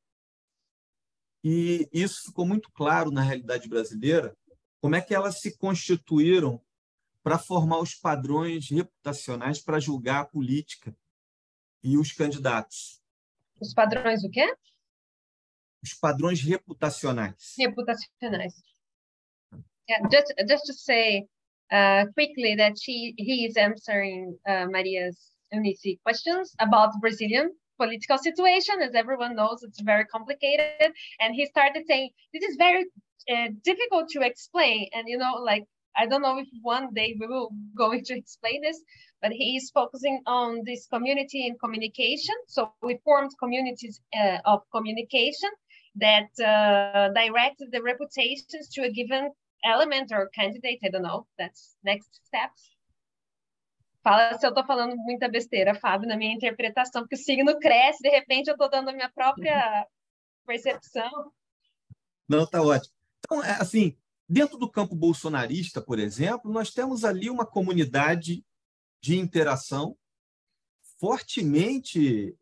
e isso ficou muito claro na realidade brasileira, como é que elas se constituíram para formar os padrões reputacionais para julgar a política e os candidatos. Os padrões o quê? Os padrões reputacionais. Reputacionais. Yeah, just to say quickly that he is answering Maria's Eunice questions about Brazilian political situation. As everyone knows, it's very complicated. And he started saying, this is very difficult to explain. And, you know, like, I don't know if one day we will go to explain this, but he is focusing on this community and communication. So we formed communities of communication that direct the reputations to a given element or candidate. I don't know. That's next steps. Fala se eu estou falando muita besteira, Fábio, na minha interpretação, porque o signo cresce, de repente eu estou dando a minha própria percepção. Não, está ótimo. Então, assim, dentro do campo bolsonarista, por exemplo, nós temos ali uma comunidade de interação fortemente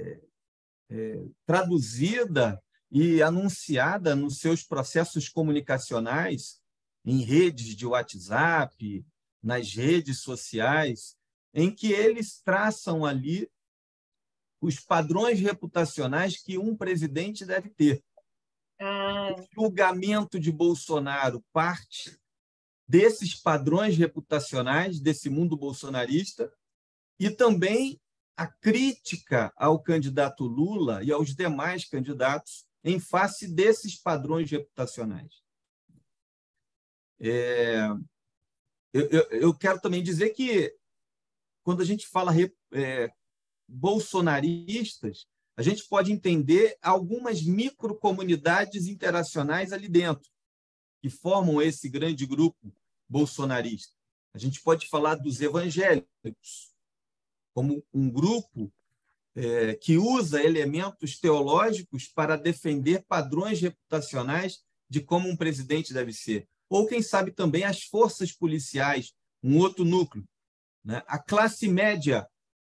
traduzida e anunciada nos seus processos comunicacionais, em redes de WhatsApp, nas redes sociais, em que eles traçam ali os padrões reputacionais que um presidente deve ter. O julgamento de Bolsonaro parte desses padrões reputacionais, desse mundo bolsonarista, e também a crítica ao candidato Lula e aos demais candidatos em face desses padrões reputacionais. Eu quero também dizer que, quando a gente fala bolsonaristas, a gente pode entender algumas microcomunidades interacionais ali dentro, que formam esse grande grupo bolsonarista. A gente pode falar dos evangélicos, como um grupo que usa elementos teológicos para defender padrões reputacionais de como um presidente deve ser. Ou, quem sabe, também as forças policiais, um outro núcleo, né? A classe média,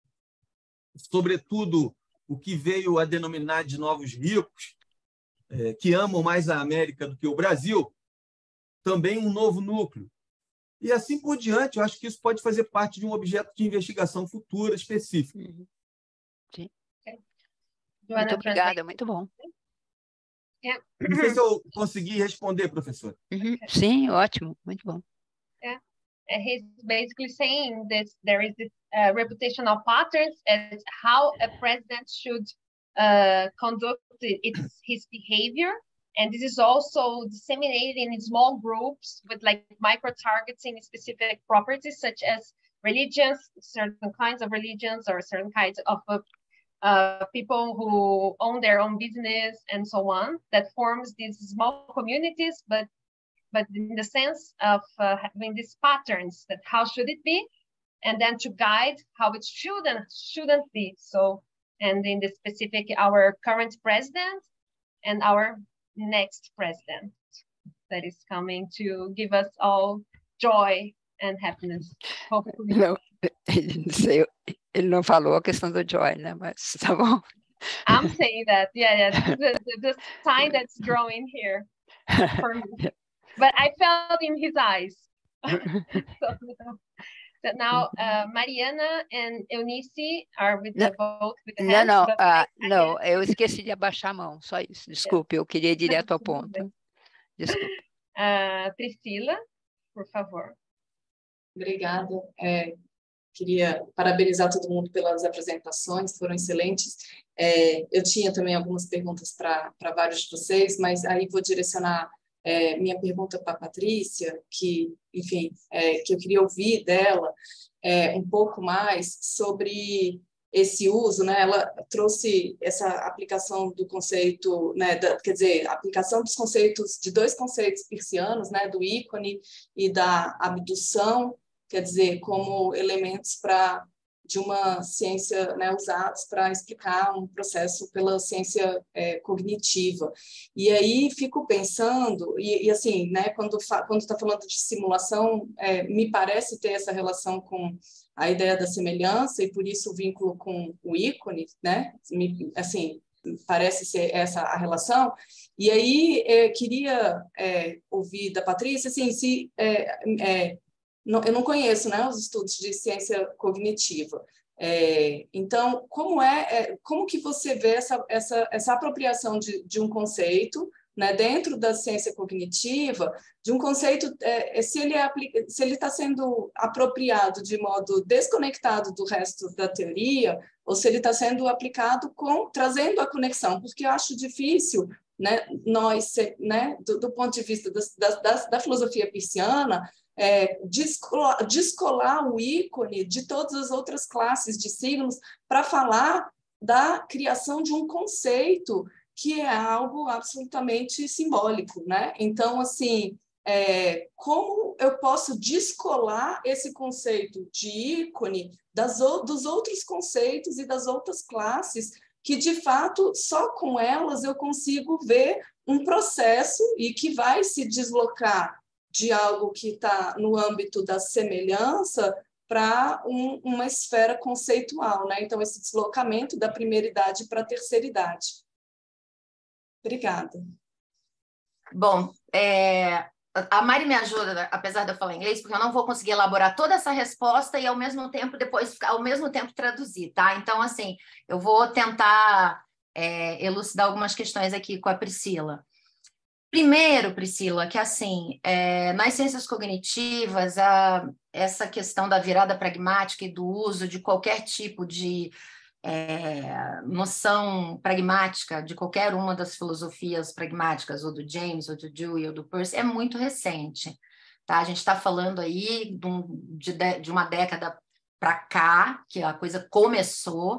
sobretudo o que veio a denominar de novos ricos, que amam mais a América do que o Brasil, também um novo núcleo. E assim por diante, eu acho que isso pode fazer parte de um objeto de investigação futura específico. Sim. Okay. Muito obrigada, muito bom. Yeah. Não sei se eu consegui responder, professor. Sim, ótimo, muito bom. Yeah. He's basically saying that there is this reputational patterns and how a president should conduct his behavior. And this is also disseminated in small groups with like micro-targeting specific properties such as religions, certain kinds of religions or certain kinds of people who own their own business and so on, that forms these small communities, but in the sense of having these patterns that how should it be, and then to guide how it should and shouldn't be. So, and in the specific, our current president and our next president that is coming to give us all joy and happiness, hopefully. Não, ele não falou a questão do joy, né? Mas tá bom. I'm saying that, yeah. The sign that's growing here for me. But I felt in his eyes. So now Mariana and Eunice are with the vote. With the hands, não, eu esqueci de abaixar a mão, só isso. Desculpe, eu queria ir direto ao ponto. Desculpe. Priscila, por favor. Obrigada. Queria parabenizar todo mundo pelas apresentações, foram excelentes. Eu tinha também algumas perguntas para vários de vocês, mas aí vou direcionar minha pergunta para a Patrícia, que, enfim, que eu queria ouvir dela um pouco mais sobre esse uso, né? Ela trouxe essa aplicação do conceito, né? Quer dizer, a aplicação dos conceitos, de 2 conceitos peircianos, né? Do ícone e da abdução, quer dizer, como elementos de uma ciência, né, usados para explicar um processo pela ciência cognitiva. E aí fico pensando, e assim, né, quando está falando de simulação, me parece ter essa relação com a ideia da semelhança, e por isso o vínculo com o ícone, né, assim, parece ser essa a relação. E aí queria ouvir da Patrícia, assim, se... eu não conheço, né, os estudos de ciência cognitiva. Então, como que você vê essa apropriação de um conceito, né, dentro da ciência cognitiva, de um conceito, se ele está sendo apropriado de modo desconectado do resto da teoria, ou se ele está sendo aplicado trazendo a conexão, porque eu acho difícil, né, nós, né, do ponto de vista da filosofia peirciana, descolar o ícone de todas as outras classes de signos para falar da criação de um conceito que é algo absolutamente simbólico, né? Então, assim, como eu posso descolar esse conceito de ícone dos outros conceitos e das outras classes que, de fato, só com elas eu consigo ver um processo e que vai se deslocar de algo que está no âmbito da semelhança para uma esfera conceitual, né? Então, esse deslocamento da primeira idade para a terceira idade. Obrigada. Bom, a Mari me ajuda, apesar de eu falar inglês, porque eu não vou conseguir elaborar toda essa resposta e, ao mesmo tempo, traduzir, tá? Então, assim, eu vou tentar elucidar algumas questões aqui com a Priscila. Primeiro, Priscila, que assim, nas ciências cognitivas, essa questão da virada pragmática e do uso de qualquer tipo de noção pragmática, de qualquer uma das filosofias pragmáticas, ou do James, ou do Dewey, ou do Peirce, é muito recente. Tá? A gente está falando aí de uma década para cá, que a coisa começou.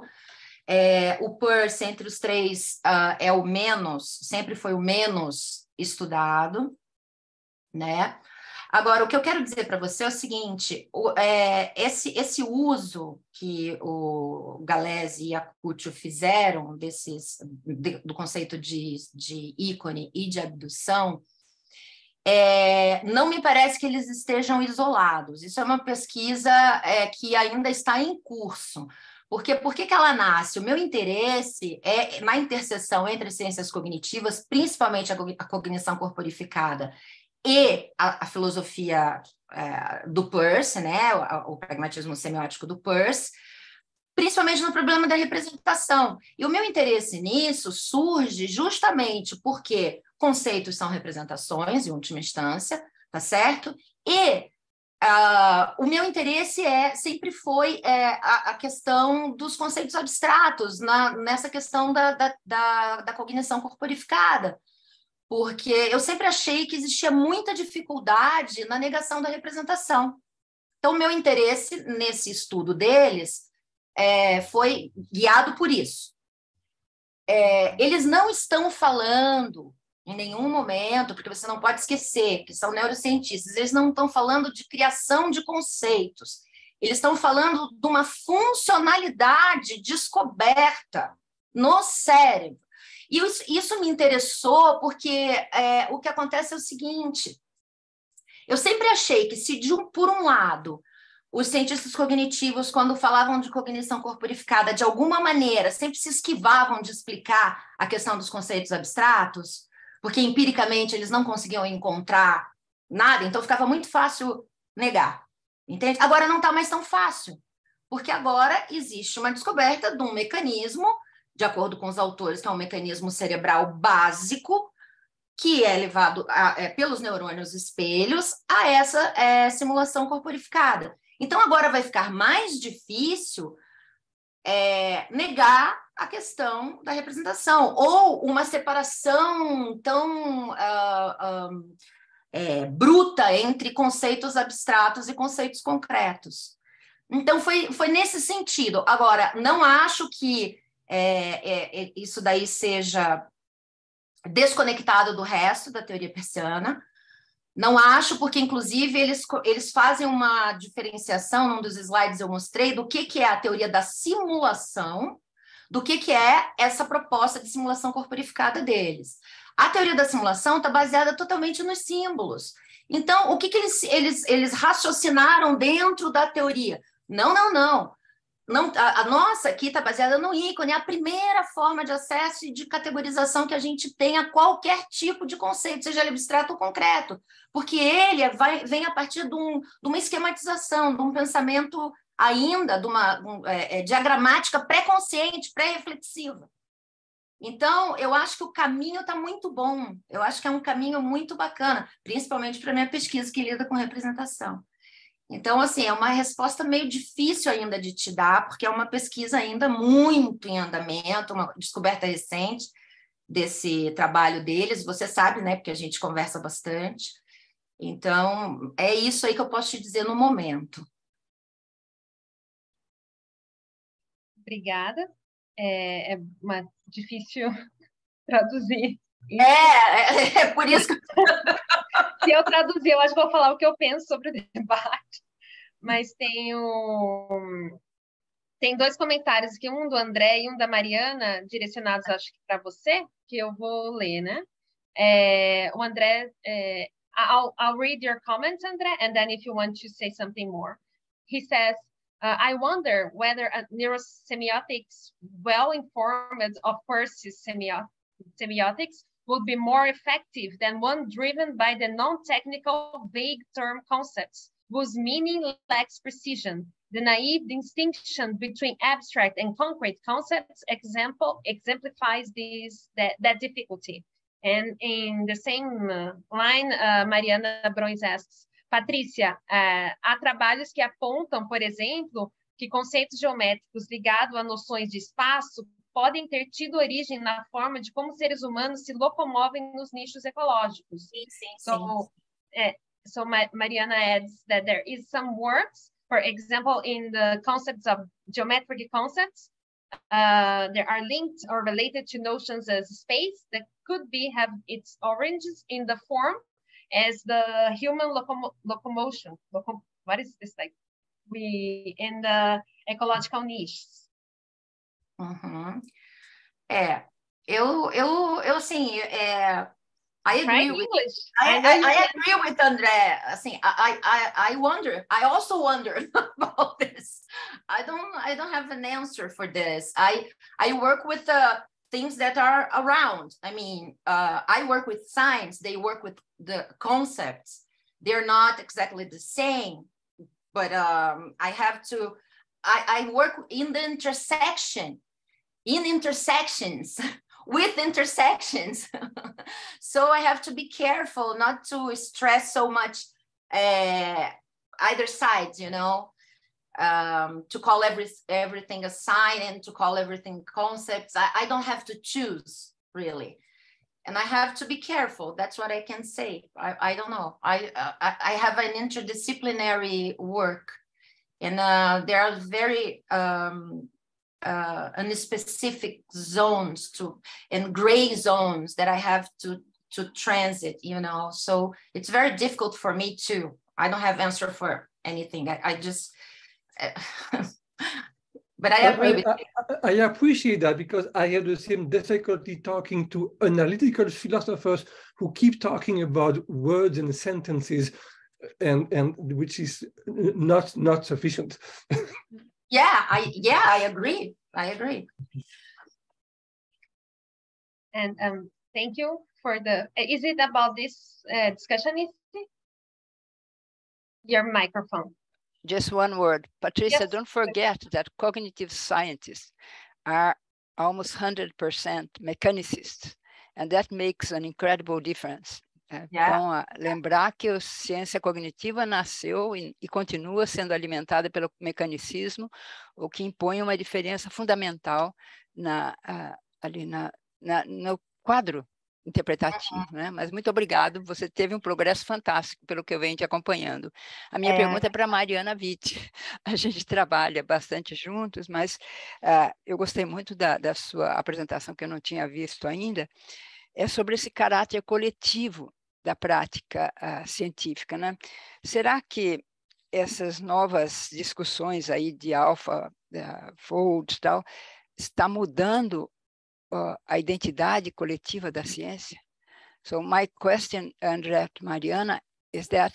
O Peirce, entre os três, sempre foi o menos estudado, né? Agora, o que eu quero dizer para você é o seguinte, esse uso que o Gallese e a Cutio fizeram do conceito de ícone e de abdução, não me parece que eles estejam isolados. Isso é uma pesquisa que ainda está em curso. Porque por que ela nasce? O meu interesse é na interseção entre ciências cognitivas, principalmente a cognição corporificada e a filosofia do Peirce, né? O pragmatismo semiótico do Peirce, principalmente no problema da representação. E o meu interesse nisso surge justamente porque conceitos são representações, em última instância, tá certo? E o meu interesse sempre foi a questão dos conceitos abstratos, nessa questão da cognição corporificada, porque eu sempre achei que existia muita dificuldade na negação da representação. Então, o meu interesse nesse estudo deles foi guiado por isso. Eles não estão falando em nenhum momento, porque você não pode esquecer que são neurocientistas, eles não estão falando de criação de conceitos, eles estão falando de uma funcionalidade descoberta no cérebro. E isso me interessou porque o que acontece é o seguinte, eu sempre achei que se, por um lado, os cientistas cognitivos, quando falavam de cognição corporificada, de alguma maneira, sempre se esquivavam de explicar a questão dos conceitos abstratos, porque empiricamente eles não conseguiam encontrar nada, então ficava muito fácil negar, entende? Agora não está mais tão fácil, porque agora existe uma descoberta de um mecanismo, de acordo com os autores, que é um mecanismo cerebral básico, que é levado pelos neurônios espelhos a essa simulação corporificada. Então agora vai ficar mais difícil negar a questão da representação, ou uma separação tão bruta entre conceitos abstratos e conceitos concretos. Então, foi nesse sentido. Agora, não acho que isso daí seja desconectado do resto da teoria persiana. Não acho, porque, inclusive, eles fazem uma diferenciação, num dos slides eu mostrei, do que é a teoria da simulação, do que é essa proposta de simulação corporificada deles. A teoria da simulação está baseada totalmente nos símbolos. Então, o que eles raciocinaram dentro da teoria? Não. A nossa aqui está baseada no ícone, é a primeira forma de acesso e de categorização que a gente tem a qualquer tipo de conceito, seja ele abstrato ou concreto, porque ele vem a partir de uma esquematização, de um pensamento ainda, de a gramática pré-consciente, pré-reflexiva. Então, eu acho que o caminho está muito bom, eu acho que é um caminho muito bacana, principalmente para a minha pesquisa que lida com representação. Então, assim, é uma resposta meio difícil ainda de te dar, porque é uma pesquisa ainda muito em andamento, uma descoberta recente desse trabalho deles, você sabe, né, porque a gente conversa bastante. Então, é isso aí que eu posso te dizer no momento. Obrigada. É difícil traduzir. É por isso que... Se eu traduzir, eu acho que vou falar o que eu penso sobre o debate. Mas tem dois comentários aqui, um do André e um da Mariana, direcionados, acho que para você, que eu vou ler, né? O André... I'll read your comment, André, and then if you want to say something more. He says, I wonder whether a neurosemiotics well-informed of Percy's semiotics would be more effective than one driven by the non-technical vague term concepts, whose meaning lacks precision. The naive distinction between abstract and concrete concepts exemplifies that difficulty. And in the same line, Mariana Brois asks, Patrícia, há trabalhos que apontam, por exemplo, que conceitos geométricos ligados a noções de espaço podem ter tido origem na forma de como seres humanos se locomovem nos nichos ecológicos. Sim. So Mariana adds that there is some works, for example, in the concepts of geometric concepts, there are linked or related to notions as space that could have its origins in the form as the human locomotion. What is this like? In the ecological niches. Uhum. Eu assim, I agree with English. I agree with André. Assim, I wonder. I also wonder about this. I don't have an answer for this. I work with things that are around. I mean, I work with science. They work with the concepts. They're not exactly the same, but I have to. I work in the intersections with intersections. So I have to be careful not to stress so much either sides, you know, to call everything a sign and to call everything concepts. I don't have to choose, really. And I have to be careful. That's what I can say. I don't know. I have an interdisciplinary work, and there are very unspecific zones and gray zones that I have to transit, you know. So it's very difficult for me too. I don't have answer for anything. I just, but I agree with you. I appreciate that, because I have the same difficulty talking to analytical philosophers who keep talking about words and sentences, and which is not sufficient. I agree. And thank you for is it about this discussion, Izzy? Your microphone. Just one word. Patricia, Yes. Don't forget that cognitive scientists are almost 100% mechanicists, and that makes an incredible difference. Então, lembrar que a ciência cognitiva nasceu e continua sendo alimentada pelo mecanicismo, o que impõe uma diferença fundamental ali no quadro interpretativo, né? Mas muito obrigado, você teve um progresso fantástico, pelo que eu venho te acompanhando. A minha pergunta é para a Mariana Witt. A gente trabalha bastante juntos, mas eu gostei muito da sua apresentação, que eu não tinha visto ainda, é sobre esse caráter coletivo da prática científica, né? Será que essas novas discussões aí de AlphaFold e tal, está mudando a identidade coletiva da ciência? So my question, André, to Mariana, is that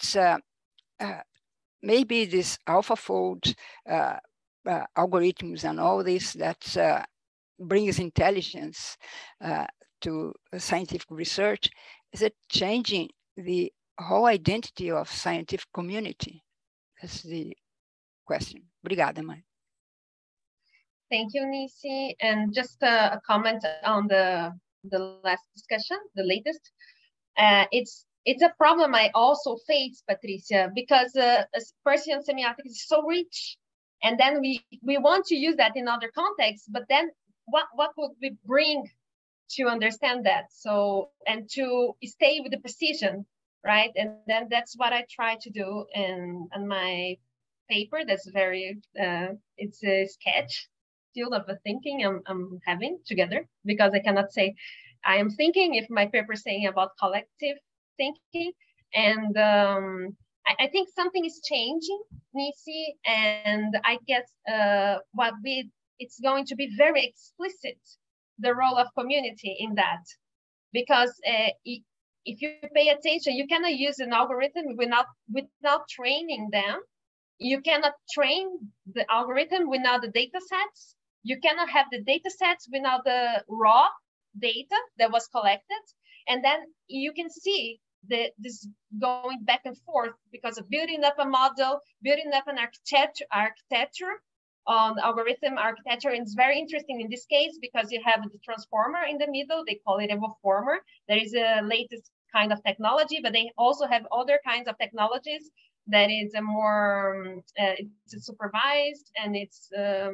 maybe this AlphaFold algorithms and all this that brings intelligence to scientific research, is it changing the whole identity of scientific community? That's the question. Obrigada, mãe. Thank you, Nisi. And just a comment on the last discussion, the latest. It's a problem I also face, Patricia, because Persian semiotics is so rich, and then we want to use that in other contexts, but then what would we bring to understand that? So, and to stay with the precision, right? And then that's what I try to do in my paper. That's very, it's a sketch field of the thinking I'm having together, because I cannot say I am thinking if my paper is saying about collective thinking. And I think something is changing, Nisi, and I guess it's going to be very explicit, the role of community in that, because if you pay attention, you cannot use an algorithm without training them. You cannot train the algorithm without the data sets. You cannot have the data sets without the raw data that was collected. And then you can see this going back and forth because of building up a model, building up an architecture on algorithm architecture. And it's very interesting in this case because you have the transformer in the middle. They call it evoformer. There is a latest kind of technology, but they also have other kinds of technologies that is a more it's supervised, and it's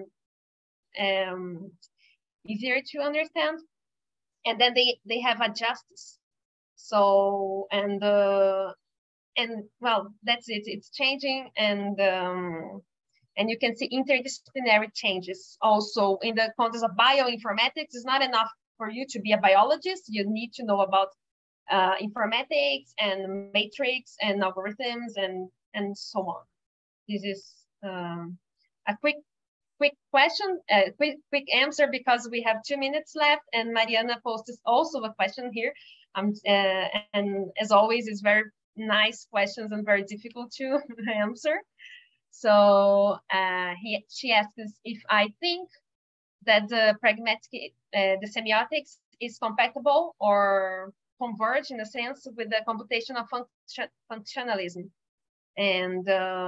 easier to understand. And then they have a justice. So and well, that's it. It's changing, and you can see interdisciplinary changes also in the context of bioinformatics. It's not enough for you to be a biologist. You need to know about informatics and matrix and algorithms and so on. This is a quick question, quick answer, because we have 2 minutes left, and Mariana posted also a question here. And as always, it's very nice questions and very difficult to answer. So she asks if I think that the pragmatic, the semiotics is compatible or converge in a sense with the computational functionalism. And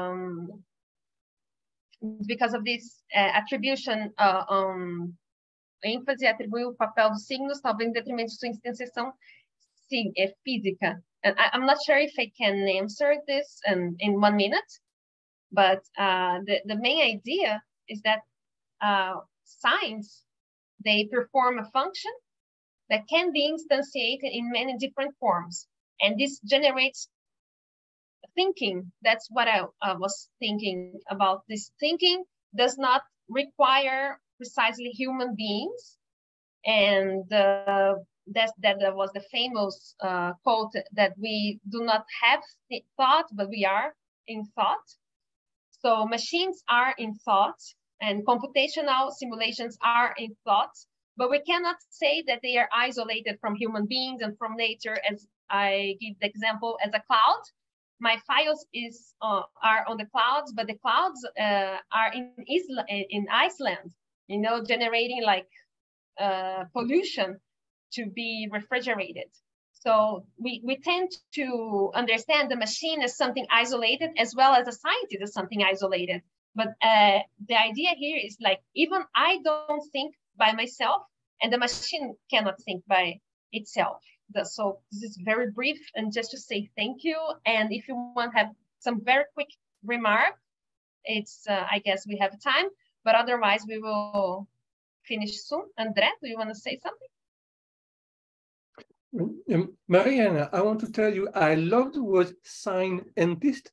because of this attribution, ênfase atribuiu o papel dos signos, talvez em detrimento de sua extensão física. And I'm not sure if I can answer this in 1 minute, but the main idea is that signs, they perform a function that can be instantiated in many different forms. And this generates thinking. That's what I was thinking about. This thinking does not require precisely human beings. And that was the famous quote that we do not have thought, but we are in thought. So machines are in thought, and computational simulations are in thought, but we cannot say that they are isolated from human beings and from nature. As I give the example as a cloud, my files are on the clouds, but the clouds are in Iceland, you know, generating like pollution to be refrigerated. So we tend to understand the machine as something isolated, as well as a scientist as something isolated. But the idea here is like, even I don't think by myself, and the machine cannot think by itself. So this is very brief, and just to say thank you. And if you want to have some very quick remark, it's I guess we have time, but otherwise we will finish soon. André, do you want to say something? Mariana, I want to tell you, I love the word scientist.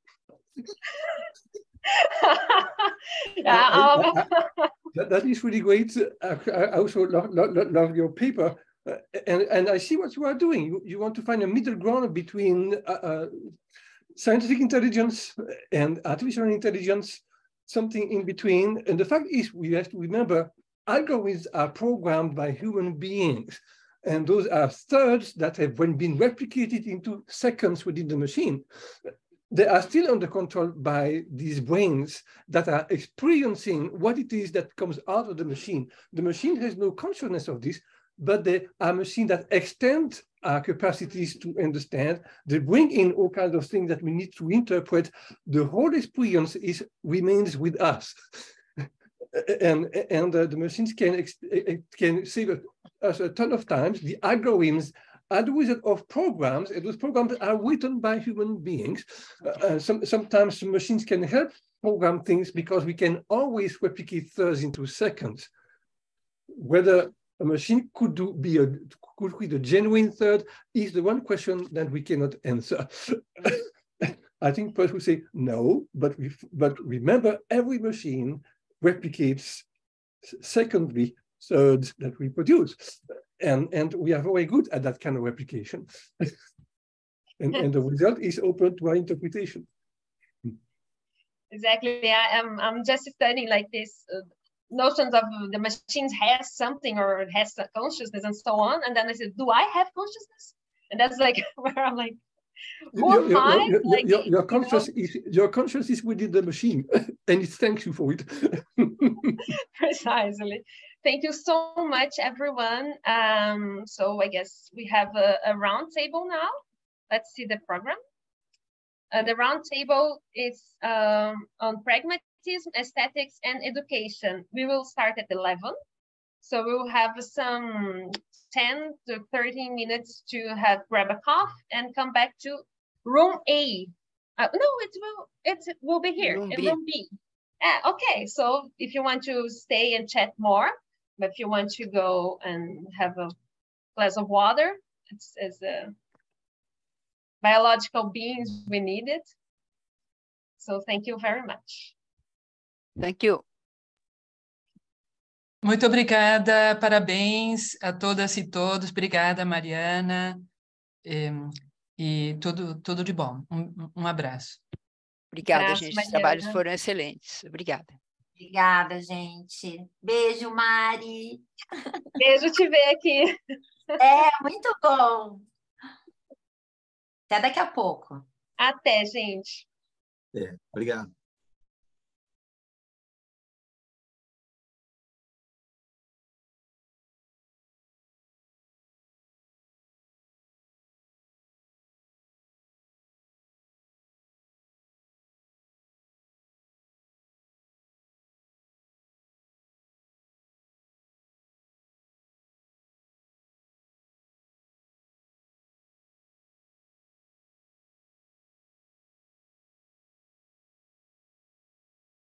That is really great. I also love your paper. And I see what you are doing. You want to find a middle ground between scientific intelligence and artificial intelligence, something in between. And the fact is, we have to remember, algorithms are programmed by human beings. And those are thirds that have been replicated into seconds within the machine. They are still under control by these brains that are experiencing what it is that comes out of the machine. The machine has no consciousness of this, but they are machines that extend our capacities to understand. They bring in all kinds of things that we need to interpret. The whole experience remains with us. And the machines can save us a ton of times. The algorithms are the result of programs, and those programs are written by human beings. Sometimes machines can help program things because we can always replicate thirds into seconds. Whether a machine could read a genuine third is the one question that we cannot answer. I think Perth would say no, but remember, every machine replicates secondary thirds that we produce. And we are very good at that kind of replication. and the result is open to our interpretation. Exactly. I'm just studying like this notions of the machines has something or has a consciousness and so on. And then I said, do I have consciousness? And that's like where I'm like, your conscience is within the machine, and it thanks you for it. Precisely. Thank you so much, everyone. So I guess we have a round table now. Let's see the program. The round table is on pragmatism, aesthetics, and education. We will start at 11. So we will have some 10 to 13 minutes to grab a coffee and come back to room A. No, it will be here in room B. Okay, so if you want to stay and chat more, but if you want to go and have a glass of water, as biological beings, we need it. So thank you very much. Thank you. Muito obrigada, parabéns a todas e todos. Obrigada, Mariana. E tudo de bom. Um abraço. Obrigada, gente. Os trabalhos foram excelentes. Obrigada. Obrigada, gente. Beijo, Mari. Beijo te ver aqui. Muito bom. Até daqui a pouco. Até, gente. Obrigado.